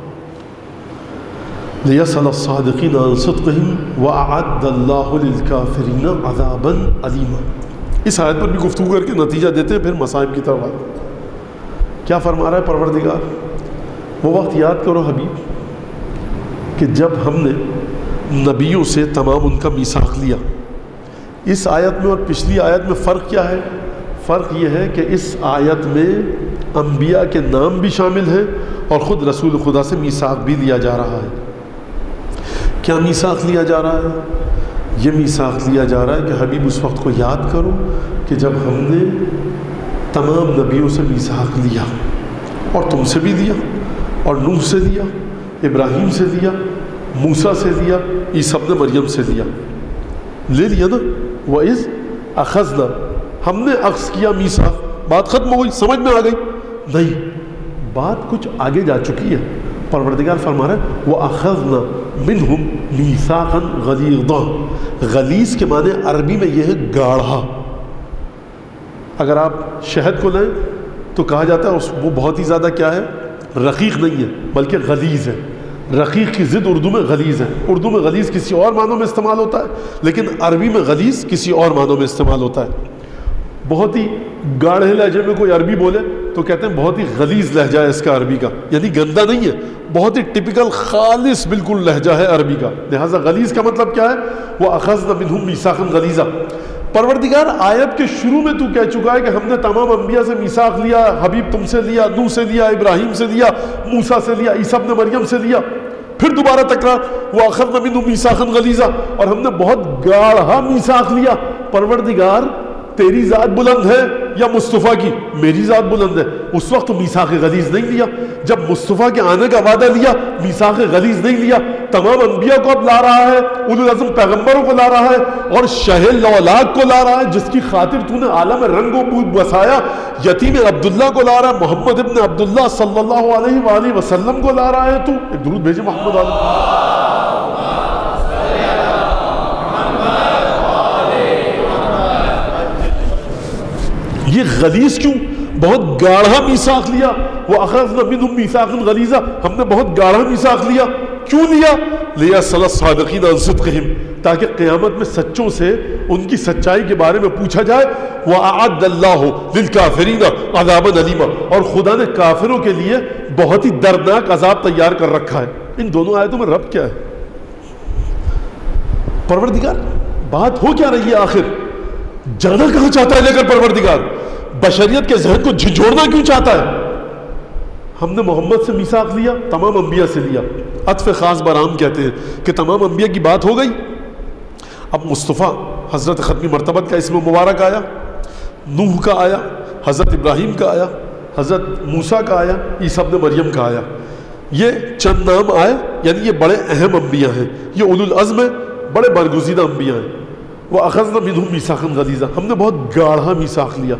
لِيَسْأَلَ الصَّادِقِينَ عَنْ صِدْقِهِمْ وَأَعَدَّ اللَّهُ لِلْكَافِرِينَ عَذَابًا أَلِيمًا۔ اس آیت پر بھی گفتگو کر کے نتیجہ دیتے ہیں، پھر مصائب کی طرف آتے۔ کیا فرما رہا ہے پروردگار؟ وہ وقت یاد کرو حبیب کہ جب ہم نے نبیوں سے تمام ان کا میثاق لیا۔ اس آیت میں اور پچھلی آیت میں فرق کیا ہے؟ فرق یہ ہے کہ اس آیت میں انبیاء کے نام بھی شامل ہیں اور خود رسول خدا سے میثاق بھی لیا جا رہا ہے۔ کیا میثاق لیا جا رہا ہے؟ یہ میثاق لیا جا رہا ہے کہ حبیب اس وقت کو یاد کرو کہ جب ہم نے تمام نبیوں سے میثاق لیا، اور تم سے بھی لیا، اور نوح سے لیا، ابراہیم سے لیا، موسیٰ سے لیا، عیسیٰ ابن مریم سے لیا، لے لیا نا۔ وَإِذْ أَخَذْنَا، ہم نے اخذ کیا میثاق، بات ختم ہو گئی، سمجھ میں آ گئی؟ نہیں، بات کچھ آگے جا چکی ہے۔ پروردگار فرما رہا ہے وَأَخَذْنَا مِنْهُمْ مِيثَاقًا غَلِيظًا۔ غلیظ کے معنی عربی میں یہ ہے گاڑھا۔ اگر آپ شہد کو لیں تو کہا جاتا ہے اس وہ بہت ہی زیادہ کیا ہے؟ رقیق نہیں ہے بلکہ غلیظ ہے۔ رقیق کی ضد اردو میں غلیظ ہے. اردو میں غلیظ کسی اور معنوں میں استعمال ہوتا ہے، لیکن عربی میں غلیظ کسی اور معنوں میں استعمال ہوتا ہے. بہت ہی گاڑھے لہجے میں کوئی عربی بولے تو کہتے ہیں بہت ہی غلیظ لہجہ ہے اس کا عربی کا، یعنی گندا نہیں ہے، بہت ہی ٹپیکل خالص بالکل لہجہ ہے عربی کا. لہٰذا غلیظ کا مطلب کیا ہے؟ وَأَخَذْنَ مِنْهُمْ مِيثَاقًا غَلِيظًا. پروردگار آیت کے شروع میں تو کہہ چکا ہے کہ ہم نے تمام انبیاء سے میثاق لیا، حبیب تم سے لیا، نوح سے لیا، ابراہیم سے لیا، موسیٰ سے لیا، عیسیٰ ابن مریم سے لیا. پھر دوبارہ تکرار وَأَخَذْنَ مِنْهُمْ مِيثَاقًا غَلِيظًا، اور ہم نے بہت گاڑھا میثاق لیا. پروردگار تیری ذات بلند ہے یا مصطفیٰ کی؟ میری ذات بلند ہے. اس وقت تو میثاق غلیظ نہیں لیا. جب مصطفیٰ کے آنے کا وعدہ لیا میثاق غلیظ نہیں لیا. تمام انبیاء کو اب لا رہا ہے، اولو العزم پیغمبروں کو لا رہا ہے، اور شہ لولاک کو لا رہا ہے جس کی خاطر تو نے عالم رنگ و بو بسایا. یتیم عبداللہ کو لا رہا ہے، محمد ابن عبداللہ صلی اللہ علیہ وآلہ وسلم کو لا رہا ہے. تو ایک درود بھیجے محمد علیہ. یہ غلیظ کیوں؟ بہت گاڑھا میثاق لیا. وَأَخَذْنَا مِنْهُمْ مِيثَاقًا غَلِيظًا، ہم نے بہت گاڑھا میثاق لیا. کیوں لیا؟ لِيَسْأَلَ الصَّادِقِينَ عَنْ صِدْقِهِمْ، تاکہ قیامت میں سچوں سے ان کی سچائی کے بارے میں پوچھا جائے. وَأَعَدَّ اللَّهُ لِلْكَافِرِينَ عَذَابًا أَلِيمًا، اور خدا نے کافروں کے لیے بہت ہی دردناک عذاب تیار کر رکھا ہے. ان دونوں آیتوں میں ربط کیا ہے؟ پروردگار بات ہو کیا رہی ہے آخر؟ جانا کہاں چاہتا ہے لے کر پروردگار؟ بشریت کے ذہن کو جھنجھوڑنا کیوں چاہتا ہے؟ ہم نے محمد سے میثاق لیا، تمام انبیاء سے لیا. عطف خاص برام کہتے ہیں کہ تمام انبیاء کی بات ہو گئی. اب مصطفیٰ حضرت ختمی مرتبت کا اسم مبارک آیا، نوح کا آیا، حضرت ابراہیم کا آیا، حضرت موسیٰ کا آیا، عیسیٰ ابن مریم کا آیا. یہ چند نام آئے، یعنی یہ بڑے اہم انبیاء ہیں، یہ اولو العزم ہیں، بڑے برگزیدہ انبیاء ہیں. وَأَخَذْنَا مِنْهُمْ مِيثَاقًا غَلِيظًا، ہم نے بہت گاڑھا میثاق لیا.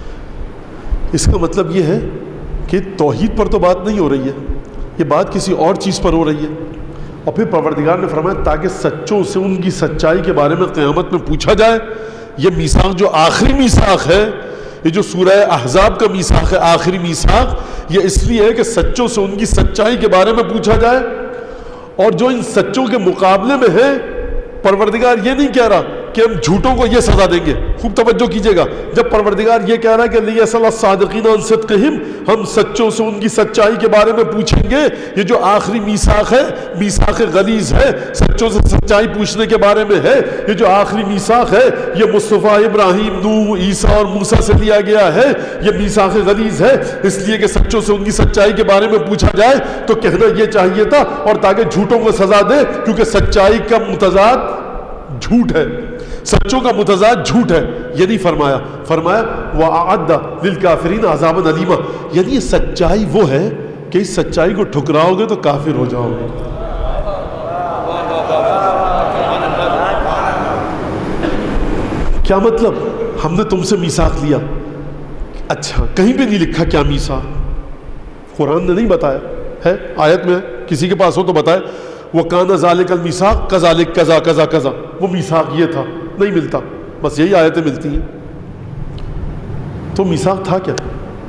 اس کا مطلب یہ ہے کہ توحید پر تو بات نہیں ہو رہی ہے، یہ بات کسی اور چیز پر ہو رہی ہے. اور پھر پروردگار نے فرمایا تاکہ سچوں سے ان کی سچائی کے بارے میں قیامت میں پوچھا جائے. یہ میثاق جو آخری میثاق ہے، یہ جو سورہ احزاب کا میثاق ہے، آخری میثاق، یہ اس لیے ہے کہ سچوں سے ان کی سچائی کے بارے میں پوچھا جائے. اور جو ان سچوں کے مقابلے میں ہے، پروردگار یہ نہیں کہہ رہا کہ ہم جھوٹوں کو یہ سزا دیں گے. خوب توجہ کیجئے گا، جب پروردگار یہ کہہ رہا ہے کہ لِيَسْأَلَ الصَّادِقِينَ عَنْ صِدْقِهِمْ، ہم سچوں سے ان کی سچائی کے بارے میں پوچھیں گے. یہ جو آخری میثاق ہے، میثاق غلیظ ہے، سچوں سے سچائی پوچھنے کے بارے میں ہے. یہ جو آخری میثاق ہے یہ مصطفیٰ، ابراہیم، نوح، عیسیٰ اور موسیٰ سے لیا گیا ہے. یہ میثاق غلیظ ہے اس لیے کہ سچوں سے ان کی سچائی کے بارے میں پوچھا جائے. تو کہنا یہ چاہیے تھا، اور تاکہ جھوٹوں کو سزا دے، کیونکہ سچائی کا متضاد جھوٹ ہے، سچوں کا متضاد جھوٹ ہے. یہ نہیں فرمایا، فرمایا وَأَعَدَّ لِلْكَافِرِينَ عَذَابًا أَلِيمًا، یعنی یہ سچائی وہ ہے کہ اس سچائی کو ٹھکراؤ گے تو کافر ہو جاؤ گے. کیا مطلب؟ ہم نے تم سے میثاق لیا. اچھا، کہیں پہ نہیں لکھا کیا میثاق، قرآن نے نہیں بتایا ہے. آیت میں کسی کے پاس ہو تو بتائے وَكَانَ ذَلِكَ الْمِيثَاقُ كَذَلِكَ كَذَا كَذَا كَذَا، وہ میثاق یہ تھا. نہیں ملتا، بس یہی آیتیں ملتی ہیں. تو میثاق تھا کیا؟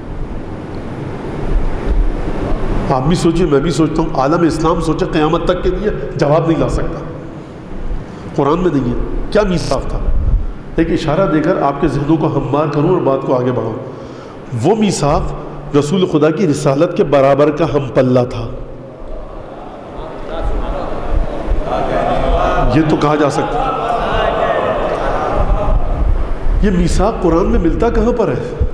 آپ بھی سوچیں، میں بھی سوچتا ہوں، عالم اسلام سوچے، قیامت تک کے لیے جواب نہیں لا سکتا. قرآن میں نہیں ہے. کیا میثاق تھا؟ ایک اشارہ دے کر آپ کے ذہنوں کو ہموار کروں اور بات کو آگے بڑھاؤں. وہ میثاق رسول خدا کی رسالت کے برابر کا ہم پلہ تھا. یہ تو کہا جا سکتا. یہ میثاق قرآن میں ملتا کہاں پر ہے؟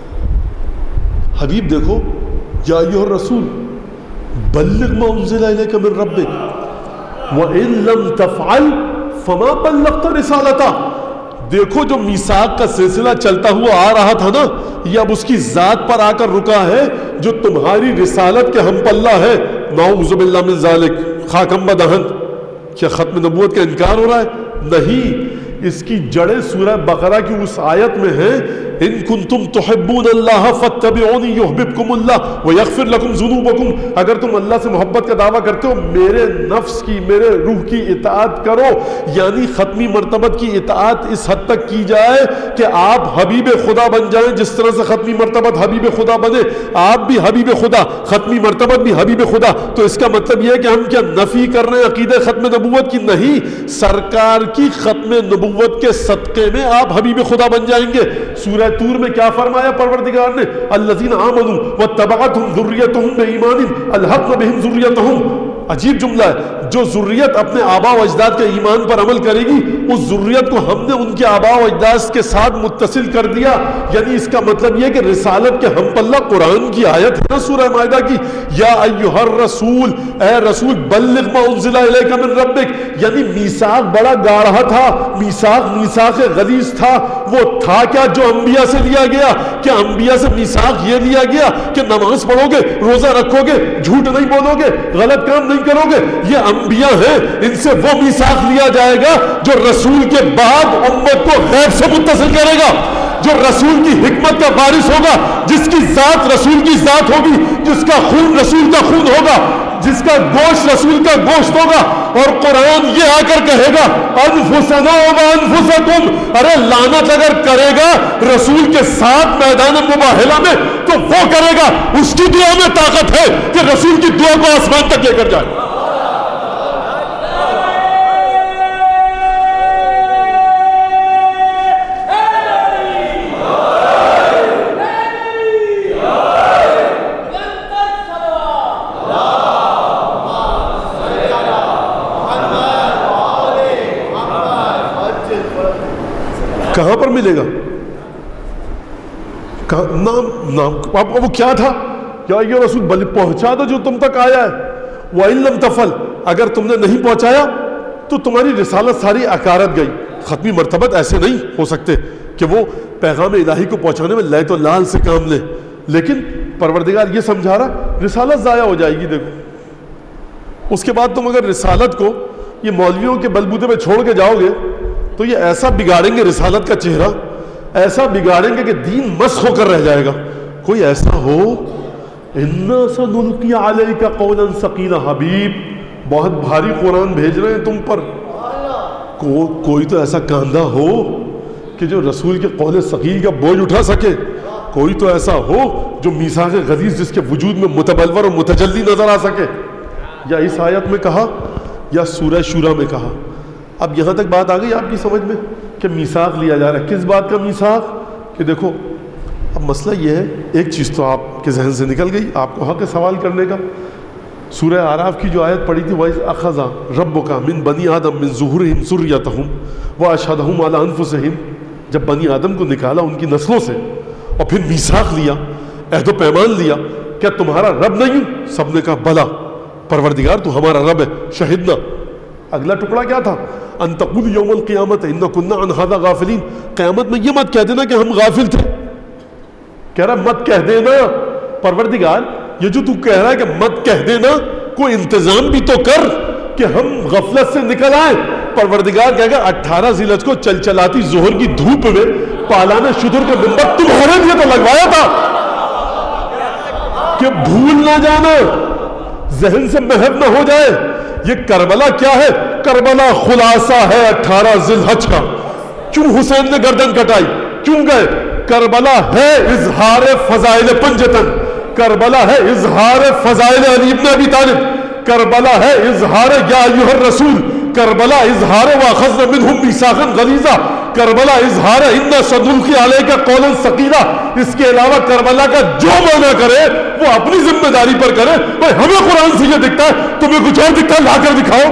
حبیب دیکھو، یا ایھا الرسول بلغ ما انزل الیک من ربک وان لم تفعل فما بلغت رسالتہ. دیکھو جو میثاق کا سلسلہ چلتا ہوا آ رہا تھا نا، یہ اب اس کی ذات پر آ کر رکا ہے جو تمہاری رسالت کے ہم پلہ ہے. نعوذ باللہ من ذالک. خاکم بدہن. کیا ختم نبوت کا انکار ہو رہا ہے؟ نہیں، اس کی جڑیں سورہ بقرہ کی اس آیت میں ہیں ان کنتم تحبون اللہ فاتبعونی یحببکم اللہ ویغفر لکم ذنوبکم. اگر تم اللہ سے محبت کا دعویٰ کرتے ہو میرے نفس کی میرے روح کی اطاعت کرو. یعنی ختمی مرتبت کی اطاعت اس حد تک کی جائے کہ آپ حبیب خدا بن جائیں جس طرح سے ختمی مرتبت حبیب خدا بنے. آپ بھی حبیب خدا, ختمی مرتبت بھی حبیب خدا. تو اس کا مطلب یہ ہے کہ ہم کیا نفی کر رہے ہیں عقیدہ ختم نبوت کی؟ نہیں, سرکار کی ختم نبوت کے صدقے میں آپ حبیب خدا بن جائیں گے. سورہ طور میں کیا فرمایا پروردگار نے؟ الذین آمنوا واتبعتهم ذریتهم بایمان الحقنا بهم ذریتهم. عجیب جملہ ہے. جو ذریت اپنے آبا و اجداد کے ایمان پر عمل کرے گی اس ذریت کو ہم نے ان کے آبا و اجداد کے ساتھ متصل کر دیا. یعنی اس کا مطلب یہ کہ رسالت کے ہم پلہ قرآن کی آیت ہے نا سورہ مائدہ کی, یا ایھا الرسول, اے رسول بلغ ما انزل الیک من ربک. یعنی میثاق بڑا گاڑھا تھا, میثاق میثاق غلیظ تھا. وہ تھا کیا جو انبیاء سے لیا گیا؟ کہ انبیاء سے میثاق یہ لیا گیا کہ نماز پڑھو گے, روزہ رکھو گے, جھوٹ نہیں بولو گے, غلط کام نہیں کرو گے. یہ انبیاء ہیں, ان سے وہ میثاق لیا جائے گا جو رسول کے بعد امت کو غیب سے متصل کرے گا, جو رسول کی حکمت کا وارث ہوگا, جس کی ذات رسول کی ذات ہوگی, جس کا خون رسول کا خون ہوگا, جس کا گوشت رسول کا گوشت ہوگا. اور قرآن یہ آ کر کہے گا انفسنا و انفسکم. ارے لعنت اگر کرے گا رسول کے ساتھ میدان مباہلہ میں تو وہ کرے گا, اس کی دعا میں طاقت ہے کہ رسول کی دعا کو آسمان تک لے کر جائے. کہاں پر ملے گا؟ نام نام وہ کیا تھا؟ یا یہ رسول بل پہنچا دو جو تم تک آیا ہے. وَإِن لَمْ تَفْعَلْ, اگر تم نے نہیں پہنچایا تو تمہاری رسالت ساری اکارت گئی. ختمی مرتبت ایسے نہیں ہو سکتے کہ وہ پیغام الہی کو پہنچانے میں لے تو لال سے کام لے. لیکن پروردگار یہ سمجھا رہا رسالت ضائع ہو جائے گی. دیکھو اس کے بعد تم اگر رسالت کو یہ مولویوں کے بلبوتے پہ چھوڑ کے جاؤ گے تو یہ ایسا بگاڑیں گے رسالت کا چہرہ, ایسا بگاڑیں گے کہ دین مسخ ہو کر رہ جائے گا. کوئی ایسا ہو اِنَّا سَنُلْقِي عَلَيْكَ قَوْلًا ثَقِيلًا, حبیب بہت بھاری قرآن بھیج رہے ہیں تم پر. کو, کوئی تو ایسا کاندھا ہو کہ جو رسول کے قول ثقیل کا بوجھ اٹھا سکے. کوئی تو ایسا ہو جو میثاق غلیظ جس کے وجود میں متبلور اور متجلی نظر آ سکے. یا اس آیت میں کہا یا سورہ شورى میں کہا. اب یہاں تک بات آ گئی آپ کی سمجھ میں کہ میثاق لیا جا رہا ہے. کس بات کا میثاق؟ کہ دیکھو اب مسئلہ یہ ہے, ایک چیز تو آپ کے ذہن سے نکل گئی, آپ کو حق ہے سوال کرنے کا. سورہ اعراف کی جو آیت پڑھی تھی وَإِذْ أَخَذَ رَبُّكَ مِن بَنِي آدَمَ مِن ظُهُورِهِمْ ذُرِّيَّتَهُمْ وَأَشْهَدَهُمْ عَلَىٰ أَنفُسِهِمْ. جب بنی آدم کو نکالا ان کی نسلوں سے اور پھر میثاق لیا, عہد و پیمان لیا, کیا تمہارا رب نہیں ہوں؟ سب نے کہا بلا پروردگار تو ہمارا رب ہے. شہدنا. اگلا ٹکڑا کیا تھا؟ ان تقول یوم القیامت انا کنا عن هذا غافلین. قیامت میں یہ مت کہہ دینا کہ ہم غافل تھے. کہہ رہا مت کہہ دینا پروردگار, یہ جو تو کہہ رہا ہے کہ مت کہہ دینا, کوئی انتظام بھی تو کر کہ ہم غفلت سے نکل آئے. پروردگار کہے گا اٹھارہ ذی الحجہ کو چل چلاتی ظہر کی دھوپ میں پالانے شتر کا منبر تمہارے لیے تو لگوایا تھا کہ بھول نہ جانا, ذہن سے محو نہ ہو جائے. یہ کربلا کیا ہے؟ کربلا خلاصہ ہے اٹھارہ ذی الحجہ کا. کیوں حسین نے گردن کٹائی؟ کیوں گئے؟ کربلا ہے اظہار فضائل پنجتن, کربلا ہے اظہار فضائل علی ابن ابی طالب, کربلا ہے اظہار یا ایھا الرسول, کربلا اظہار واخذنا منہم میثاقا غلیظا, کربلا اظہار انا سنلقی علیک قولا ثقیلا. اس کے علاوہ کربلا کا جو معنی کرے وہ اپنی ذمہ داری پر کرے. بھائی ہمیں قرآن سے یہ دکھتا ہے, تمہیں کچھ اور دکھتا ہے, لا کر دکھاؤ.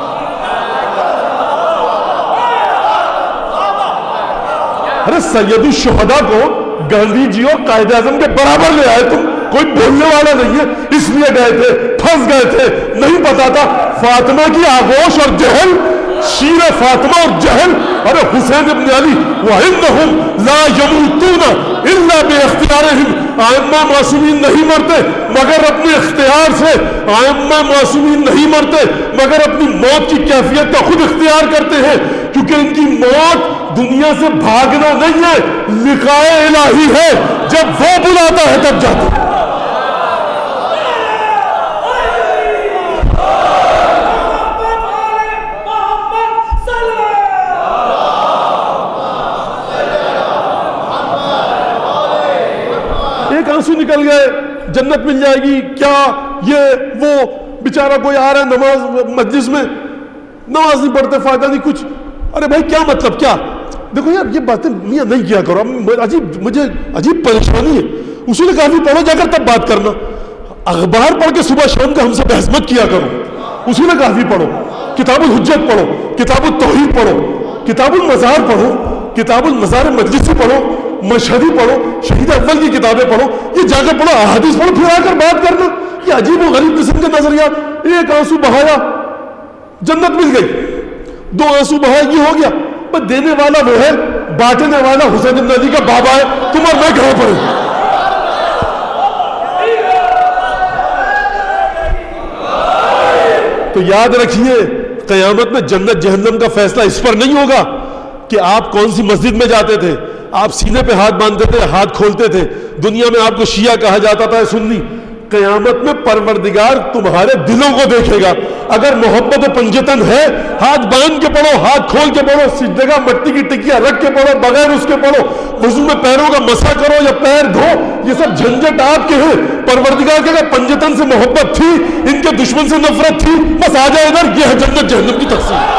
ارے سید الشہداء کو گاندھی جی اور قائد اعظم کے برابر لے آئے تم, کوئی بولنے والا نہیں ہے, اس لیے گئے تھے, پھنس گئے تھے, نہیں پتا تھا. فاطمہ کی آغوش اور جہل, شیر فاطمہ اور جہل. ارے حسین ابن علی وَإِنَّهُمْ لَا يَمُوتُونَ إِلَّا بِاخْتِيَارِهِمْ. آئمہ معصومین نہیں مرتے مگر اپنے اختیار سے, آئمہ معصومین نہیں مرتے مگر اپنی موت کی کیفیت کا خود اختیار کرتے ہیں. کیونکہ کیونکہ ان کی موت دنیا سے بھاگنا نہیں ہے، لقاء الہی ہے، جب وہ بلاتا ہے تب جاتے ہیں۔ ایک آنسو نکل گئے، جنت مل جائے گی کیا، یہ وہ بیچارہ کوئی آ رہا ہے نماز مجلس میں، نماز نہیں پڑھتے، فائدہ نہیں کچھ، ارے بھائی کیا مطلب کیا؟ دیکھو یار یہ باتیں میاں نہیں کیا کرو، عجیب مجھے عجیب پریشانی ہے، اصول کافی پڑھو جا کر تب بات کرنا، اخبار پڑھ کے صبح شام کا ہم سے بحث مت کیا کرو، اصول کافی پڑھو، کتاب الحجت پڑھو، کتاب التوحید پڑھو، کتاب المزار پڑھو، کتاب المزار مجلسی پڑھو، مشہدی پڑھو، شہید اول کی کتابیں پڑھو، یہ جا کر پڑھو، احادیث پڑھو، پھر آ کر بات کرنا۔ یہ عجیب و غریب قسم کے نظریات، ایک آنسو بہایا جنت مل گئی، دو آنسو بہایا یہ ہو گیا، بس دینے والا وہ ہے، بانٹنے والا حسین بن علی کا بابا ہے، تم اور میں کہاں پڑے؟ تو یاد رکھیے قیامت میں جنت جہنم کا فیصلہ اس پر نہیں ہوگا کہ آپ کون سی مسجد میں جاتے تھے، آپ سینے پہ ہاتھ باندھتے تھے، ہاتھ کھولتے تھے، دنیا میں آپ کو شیعہ کہا جاتا تھا، سنی۔ قیامت میں پروردگار تمہارے دلوں کو دیکھے گا، اگر محبت و پنجتن ہے ہاتھ باندھ کے پڑھو، ہاتھ کھول کے پڑھو، سجدے کا مٹی کی ٹکیا رکھ کے پڑھو، بغیر اس کے پڑھو، وضو میں پیروں کا مسح کرو یا پیر دھو، یہ سب جھنجھٹ آپ کے ہیں۔ پروردگار کے اگر پنجتن سے محبت تھی، ان کے دشمن سے نفرت تھی، بس آ جائے ادھر، یہ ہے جنت جہنم کی تقسیم۔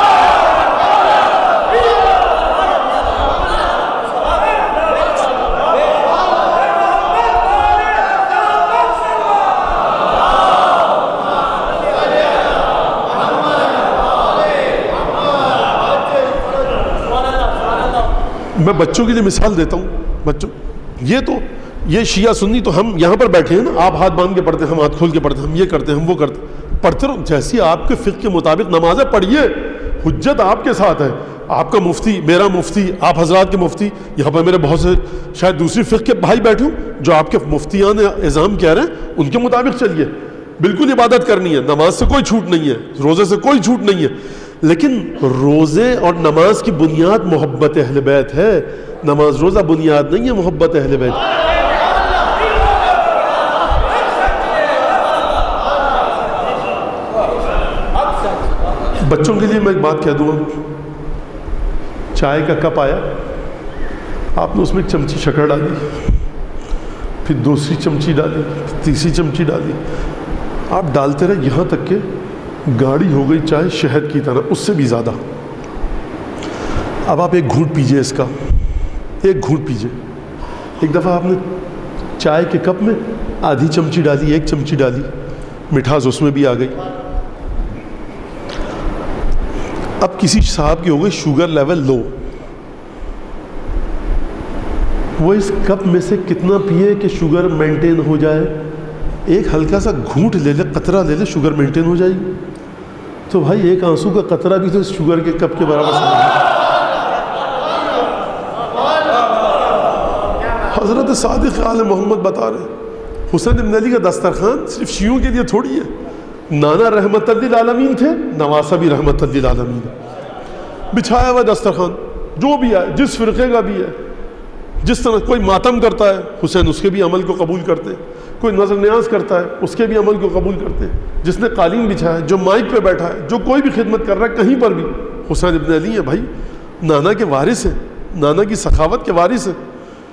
میں بچوں کے لیے مثال دیتا ہوں، بچوں یہ تو یہ شیعہ سنی تو ہم یہاں پر بیٹھے ہیں نا، آپ ہاتھ باندھ کے پڑھتے ہیں، ہم ہاتھ کھول کے پڑھتے ہیں، ہم یہ کرتے ہیں، ہم وہ کرتے ہیں، پڑھتے رہو جیسی آپ کے فقہ کے مطابق نمازیں پڑھیے، حجت آپ کے ساتھ ہے، آپ کا مفتی، میرا مفتی، آپ حضرات کے مفتی، یہاں پر میرے بہت سے شاید دوسری فقہ کے بھائی بیٹھے ہوں جو آپ کے مفتیان اعظام کہہ رہے ہیں، ان کے مطابق چلیے، بالکل عبادت کرنی ہے، نماز سے کوئی چھوٹ نہیں ہے، روزے سے کوئی چھوٹ نہیں ہے، لیکن روزے اور نماز کی بنیاد محبت اہل بیت ہے، نماز روزہ بنیاد نہیں ہے محبت اہل بیت۔ بچوں کے لیے میں ایک بات کہہ دوں گا، چائے کا کپ آیا، آپ نے اس میں ایک چمچی شکر ڈالی، پھر دوسری چمچی ڈالی، تیسری چمچی ڈالی، آپ ڈالتے رہے یہاں تک کہ گاڑی ہو گئی چائے شہد کی طرح، اس سے بھی زیادہ۔ اب آپ ایک گھونٹ پیجئے اس کا، ایک گھونٹ پیجئے، ایک دفعہ آپ نے چائے کے کپ میں آدھی چمچی ڈالی، ایک چمچی ڈالی، مٹھاس اس میں بھی آ گئی۔ اب کسی صاحب کی ہو گئی شوگر لیول لو، وہ اس کپ میں سے کتنا پیے کہ شوگر مینٹین ہو جائے؟ ایک ہلکا سا گھونٹ لے لے، قطرہ لے لے، شوگر مینٹین ہو جائے گی۔ تو بھائی ایک آنسو کا قطرہ بھی تو اس شوگر کے کپ کے برابر سمجھ۔ حضرت صادق آل محمد بتا رہے حسین بن علی کا دسترخوان صرف شیعوں کے لیے تھوڑی ہے، نانا رحمت للعالمین تھے، نواسہ بھی رحمت للعالمین، بچھایا ہوا دسترخوان، جو بھی ہے جس فرقے کا بھی ہے، جس طرح کوئی ماتم کرتا ہے حسین اس کے بھی عمل کو قبول کرتے ہیں، کوئی نظر نیاز کرتا ہے اس کے بھی عمل کو قبول کرتے ہیں، جس نے قالین بچھایا ہے، جو مائک پہ بیٹھا ہے، جو کوئی بھی خدمت کر رہا ہے کہیں پر بھی، حسین ابن علی ہے بھائی، نانا کے وارث ہیں، نانا کی سخاوت کے وارث ہیں۔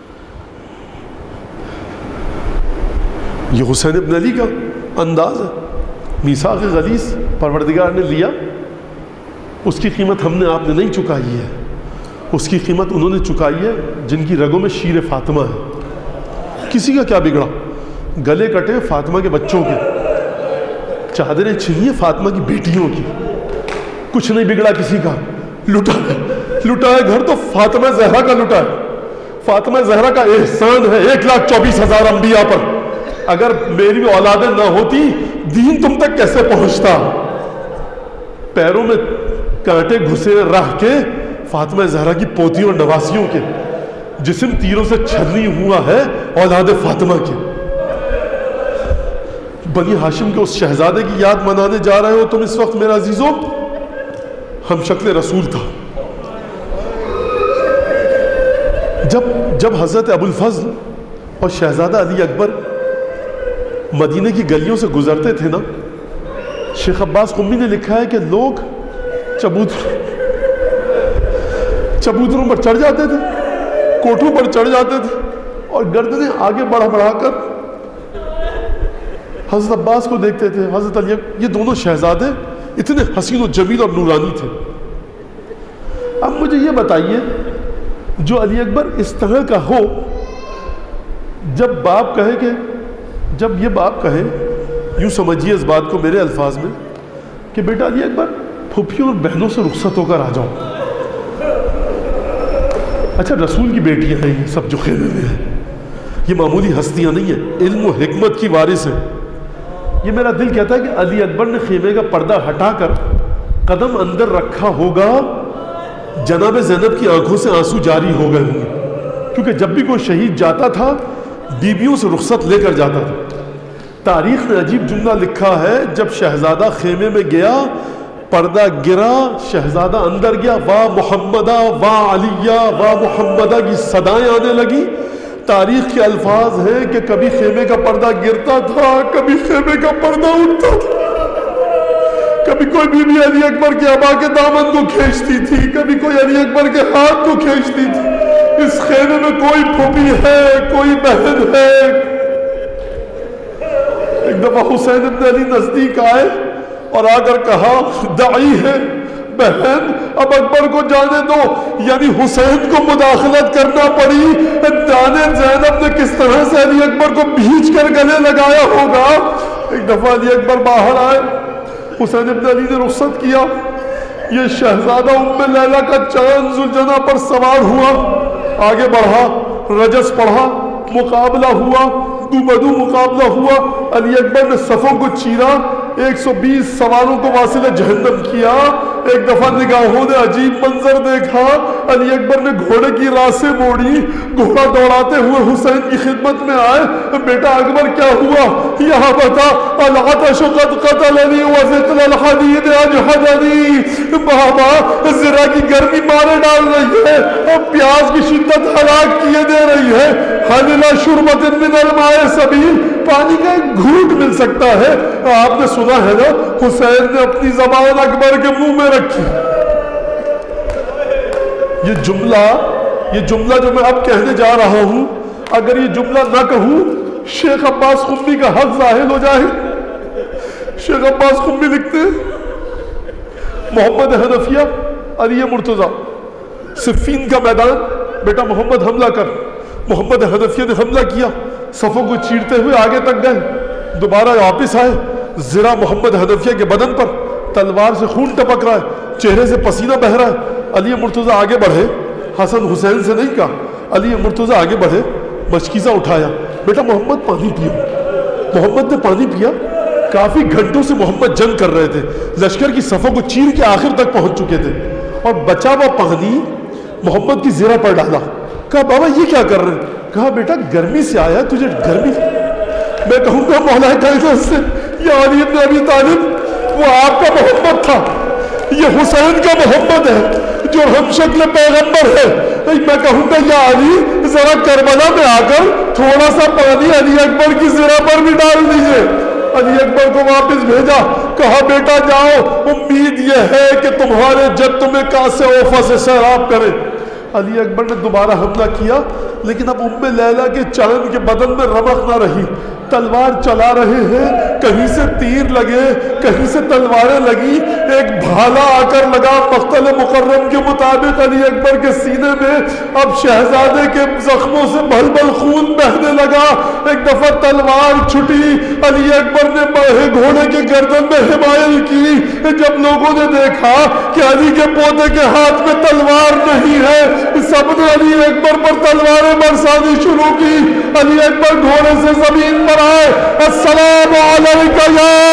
یہ حسین ابن علی کا انداز ہے، میثاق غلیظ پروردگار نے لیا، اس کی قیمت ہم نے آپ نے نہیں چکائی ہے، اس کی قیمت انہوں نے چکائی ہے جن کی رگوں میں شیر فاطمہ ہے۔ کسی کا کیا بگڑا؟ گلے کٹے فاطمہ کے بچوں کے، چادریں چھنیے فاطمہ کی بیٹیوں کی، کچھ نہیں بگڑا کسی کا، لٹا لٹا ہے گھر تو فاطمہ زہرا کا لٹا ہے، فاطمہ زہرا کا احسان ہے ایک لاکھ چوبیس ہزار انبیاء پر، اگر میری اولادیں نہ ہوتی دین تم تک کیسے پہنچتا؟ پیروں میں کانٹے گھسے رہ کے فاطمہ زہرا کی پوتیوں اور نواسیوں کے، جسم تیروں سے چھلنی ہوا ہے اولاد فاطمہ کے۔ بنی ہاشم کے اس شہزادے کی یاد منانے جا رہے ہو تم اس وقت میرا عزیزوں، ہم شکل رسول تھا، جب جب حضرت ابو الفضل اور شہزادہ علی اکبر مدینہ کی گلیوں سے گزرتے تھے نا، شیخ عباس قمی نے لکھا ہے کہ لوگ چبوتر چبوتروں پر چڑھ جاتے تھے، کوٹھوں پر چڑھ جاتے تھے اور گردنیں آگے بڑھا بڑھا کر حضرت عباس کو دیکھتے تھے، حضرت علی اکبر۔ یہ دونوں شہزادے اتنے حسین و جمیل اور نورانی تھے۔ اب مجھے یہ بتائیے، جو علی اکبر اس طرح کا ہو، جب باپ کہے کہ جب یہ باپ کہے، یوں سمجھیے اس بات کو میرے الفاظ میں، کہ بیٹا علی اکبر پھوپھیوں اور بہنوں سے رخصت ہو کر آ جاؤ۔ اچھا، رسول کی بیٹیاں ہیں یہ سب جو خیمے میں ہیں، یہ معمولی ہستیاں نہیں ہیں، علم و حکمت کی وارث ہیں۔ یہ میرا دل کہتا ہے کہ علی اکبر نے خیمے کا پردہ ہٹا کر قدم اندر رکھا ہوگا، جناب زینب کی آنکھوں سے آنسو جاری ہو گئے ہوں گے، کیونکہ جب بھی کوئی شہید جاتا تھا بیویوں سے رخصت لے کر جاتا تھا۔ تاریخ نے عجیب جملہ لکھا ہے، جب شہزادہ خیمے میں گیا پردہ گرا، شہزادہ اندر گیا، واہ محمدہ واہ علیہ واہ محمدہ کی صدائیں آنے لگی۔ تاریخ کے الفاظ ہیں کہ کبھی خیمے کا پردہ گرتا تھا، کبھی خیمے کا پردہ اٹھتا تھا، کبھی کوئی بی بی علی اکبر کے ابا کے دامن کو کھینچتی تھی، کبھی کوئی علی اکبر کے ہاتھ کو کھینچتی تھی۔ اس خیمے میں کوئی پھوپھی ہے، کوئی بہن ہے۔ ایک دفعہ حسین ابن علی نزدیک آئے اور آ کر کہا، داعی ہے بہن، اب اکبر کو جانے دو۔ یعنی حسین کو مداخلت کرنا پڑی، جانے زینب نے کس طرح سے علی اکبر کو بھیج کر گلے لگایا ہوگا۔ ایک دفعہ علی اکبر باہر آئے، حسین ابن علی نے رخصت کیا، یہ شہزادہ ام لیلہ کا چاند ذوالجناح پر سوار ہوا، آگے بڑھا، رجس پڑھا، مقابلہ ہوا، دو بدو مقابلہ ہوا، علی اکبر نے صفوں کو چیرا، ایک سو بیس سواروں کو واصل جہنم کیا۔ ایک دفعہ نگاہوں نے عجیب منظر دیکھا، علی اکبر نے گھوڑے کی راسیں موڑی، گھوڑا دوڑاتے ہوئے حسین کی خدمت میں آئے، بیٹا اکبر کیا ہوا؟ یہاں بتا، العطش قد قتلنی وثقل الحدید اجهدنی۔ بابا ذرا کی گرمی مارے ڈال رہی ہے اور پیاس کی شدت ہلاک کیے دے رہی ہے۔ حل الی شربۃ من الماء سبیل، پانی کا ایک گھونٹ مل سکتا ہے؟ آپ نے سنا ہے نا، حسین نے اپنی زبان اکبر کے منہ میں رکھی۔ یہ جملہ یہ جملہ جو میں اب کہنے جا رہا ہوں، اگر یہ جملہ نہ کہوں شیخ عباس قمی کا حق ظاہر ہو جائے۔ شیخ عباس قمی لکھتے ہیں، محمد حنفیہ علی مرتضیٰ، صفین کا میدان، بیٹا محمد حملہ کر۔ محمد حنفیہ نے حملہ کیا، صفوں کو چیرتے ہوئے آگے تک گئے، دوبارہ واپس آئے، زرہ محمد حنفیہ کے بدن پر، تلوار سے خون ٹپک رہا ہے، چہرے سے پسینہ بہہ رہا ہے۔ علی مرتضیٰ آگے بڑھے، حسن حسین سے نہیں کہا، علی مرتضیٰ آگے بڑھے، مشکیزہ اٹھایا، بیٹا محمد پانی پیو۔ محمد نے پانی پیا۔ کافی گھنٹوں سے محمد جنگ کر رہے تھے، لشکر کی صفوں کو چیر کے آخر تک پہنچ چکے تھے، اور بچا ہوا پانی محمد کی زرہ پر ڈالا۔ کہا بابا یہ کیا کر رہے ہیں؟ کہا بیٹا گرمی سے آیا، تجھے گرمی؟ میں کہوں گا مولا کائنات سے، یہ علی بن ابی طالب وہ آپ کا محمد تھا، یہ حسین کا محمد ہے جو ہم شکل پیغمبر ہے۔ میں کہوں گا یا علی ذرا کربلا میں آ کر تھوڑا سا پانی علی اکبر کی زرہ پر بھی ڈال دیجئے۔ علی اکبر کو واپس بھیجا، کہا بیٹا جاؤ، امید یہ ہے کہ تمہارے جد تمہیں کاسے اوفا سے سیراب کرے۔ علی اکبر نے دوبارہ حملہ کیا، لیکن اب ام لیلہ کے چاند کے بدن میں رمق نہ رہی۔ تلوار چلا رہے ہیں، کہیں سے تیر لگے، کہیں سے تلواریں لگی، ایک بھالا آ کر لگا مقتل مکرم کے مطابق علی اکبر کے سینے میں۔ اب شہزادے کے زخموں سے بھل بھل خون بہنے لگا۔ ایک دفعہ تلوار چھٹی، علی اکبر نے بڑھے گھوڑے کے گردن میں حمایل کی۔ جب لوگوں نے دیکھا کہ علی کے پوتے کے ہاتھ میں تلوار نہیں ہے، سب نے علی اکبر پر تلواریں برسانی شروع کی۔ علی اکبر گھوڑے سے زمین پر آئے، السلام علیکہ یا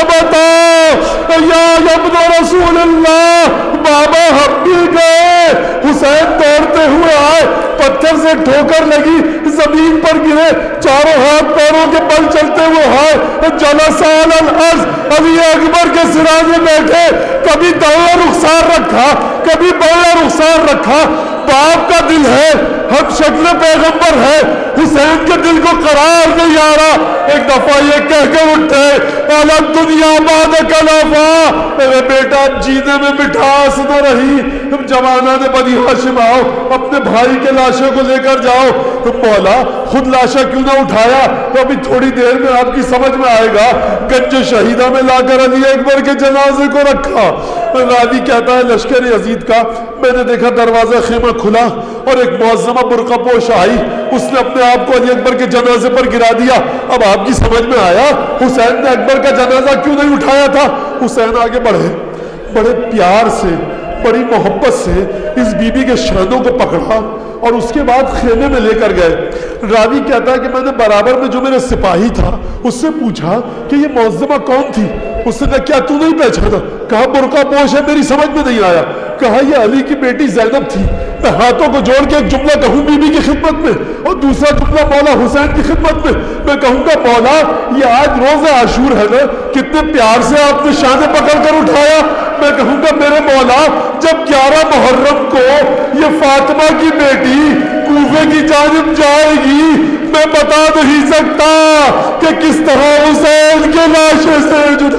بتا یا ابن رسول اللہ۔ بابا ہم بھی گئے۔ حسین دوڑتے ہوئے آئے، پتھر سے ٹھوکر لگی، زمین پر گرے، چاروں ہاتھ پیروں کے بل چلتے ہوئے آئے، جلس علی الارض، علی اکبر کے سرانے بیٹھے، کبھی دائیں رخسار رکھا، کبھی بائیں رخسار رکھا۔ باپ کا دل ہے ہم شکل پیغمبر ہے، حسین کے دل کو قرار نہیں آ رہا، ایک دفعہ یہ کہہ کے اٹھے اعلیٰ دنیا بعد کلافا، میرے بیٹا جینے میں مٹھاس نہ رہی، تم جوانہ نے بنی ہاشم آؤ، اپنے بھائی کے لاشوں کو لے کر جاؤ، تم مولا خود لاشا کیوں نہ اٹھایا؟ تو ابھی تھوڑی دیر میں آپ کی سمجھ میں آئے گا۔ گنج شہیدہ میں لا کر علی اکبر کے جنازے کو رکھا، راوی کہتا ہے لشکر یزید کا میں نے دیکھا دروازہ خیمہ کھلا اور ایک معظمہ برقع پوش آئی، اس نے اپنے آپ کو علی اکبر کے جنازے پر گرا دیا۔ اب آپ کی سمجھ میں آیا حسین نے اکبر کا جنازہ کیوں نہیں اٹھایا تھا؟ حسین آگے بڑھے، بڑے پیار سے بڑی محبت سے اس بی بی کے شانوں کو پکڑا اور اس کے بعد خیمے میں لے کر گئے۔ راوی کہتا ہے کہ میں نے برابر میں جو میرا سپاہی تھا اس سے پوچھا کہ یہ معظمہ کون تھی؟ اس نے کہا کیا تو نہیں پہچانا؟ کہا برقع پوش ہے، میری سمجھ میں نہیں آیا۔ کہا یہ علی کی بیٹی زینب تھی۔ میں ہاتھوں کو جوڑ کے ایک جملہ کہوں بی بی کی خدمت میں اور دوسرا جملہ مولا حسین کی خدمت میں، میں کہوں گا مولا یہ آج روز عاشور ہے نا، کتنے پیار سے آپ نے شانے پکڑ کر اٹھایا۔ میں کہوں گا میرے مولا جب گیارہ محرم کو یہ فاطمہ کی بیٹی کوفے کی جانب جائے گی، میں بتا نہیں سکتا کہ کس طرح حسین کے لاشے سے جدا۔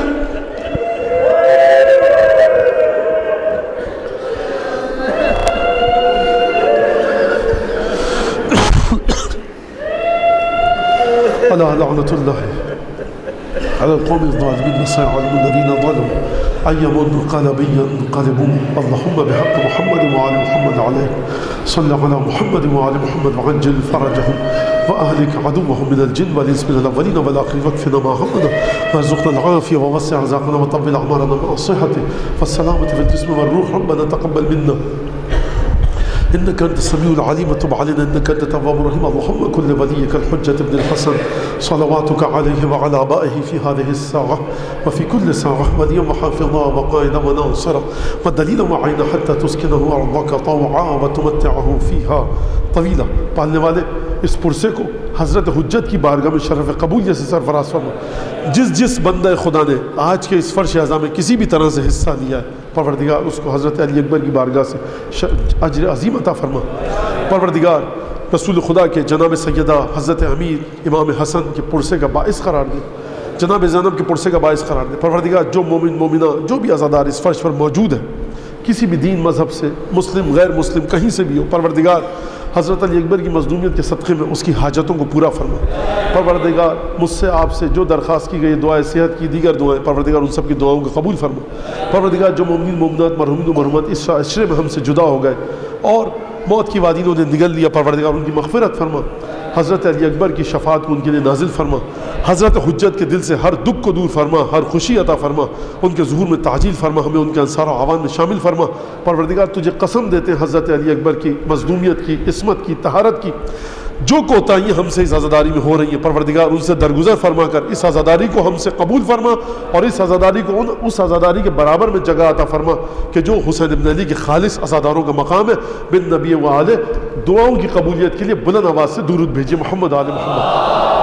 ألا لعنة الله على القوم الظالمين وسيعلم الذين ظلموا أي منقلب ينقلبون. اللهم بحق محمد وآل محمد عليه صل على محمد وآل محمد وعجل فرجهم وأهلك عدوهم من الجن والإنس من الأولين والآخرين واكفنا ما همنا وارزقنا العافية ووسع رزقنا وطول أعمارنا مع الصحة والسلامة في الجسم والروح. ربنا تقبل منا إنك أنت السميع العليم وتب علينا إنك أنت التواب الرحيم. اللهم كن لوليك الحجة ابن الحسن صلواتك عليه وعلى آبائه في هذه الساعة وفي كل ساعة وليا وحافظا وقائدا وناصرا ودليلا وعينا حتى تسكنه أرضك طوعا وتمتعه فيها طويلا. پالنے والے اس پرسے کو حضرت حجت کی بارگاہ میں شرف قبولیت سے سرفراز فرما. جس جس بندہ خدا نے آج کے اس فرش اعظم میں کسی بھی طرح سے حصہ لیا ہے پروردگار اس کو حضرت علی اکبر کی بارگاہ سے اجر عظیم عطا فرما. پروردگار رسول خدا کے جناب سیدہ حضرت امیر امام حسن کے پرسے کا باعث قرار دے، جناب زینب کے پرسے کا باعث قرار دے. پروردگار جو مومن مومنہ جو بھی عزادار اس فرش پر موجود ہے کسی بھی دین مذہب سے، مسلم غیر مسلم کہیں سے بھی ہو، پروردگار حضرت علی اکبر کی مظلومیت کے صدقے میں اس کی حاجتوں کو پورا فرما. پروردگار مجھ سے آپ سے جو درخواست کی گئی دعائیں صحت کی دیگر دعائیں پروردگار ان سب کی دعاؤں کو قبول فرما. پروردگار جو مومنین مومنات مرحومین و مرحومات اس عشرے میں ہم سے جدا ہو گئے اور موت کی وادی انہوں نے نگل لیا، پروردگار ان کی مغفرت فرما. حضرت علی اکبر کی شفاعت کو ان کے لیے نازل فرما. حضرت حجت کے دل سے ہر دکھ کو دور فرما، ہر خوشی عطا فرما، ان کے ظہور میں تعجیل فرما، ہمیں ان کے انصار و عوان میں شامل فرما. پروردگار تجھے قسم دیتے ہیں حضرت علی اکبر کی مظلومیت کی، عصمت کی، طہارت کی جو کوتاہیاں ہم سے اس عزاداری میں ہو رہی ہیں پروردگار ان سے درگزر فرما کر اس عزاداری کو ہم سے قبول فرما اور اس عزاداری کو ان اس عزاداری کے برابر میں جگہ عطا فرما کہ جو حسین ابن علی کے خالص عزاداروں کا مقام ہے. بن نبی و آلہ دعاؤں کی قبولیت کے لیے بلند آواز سے درود بھیجیے محمد آل محمد.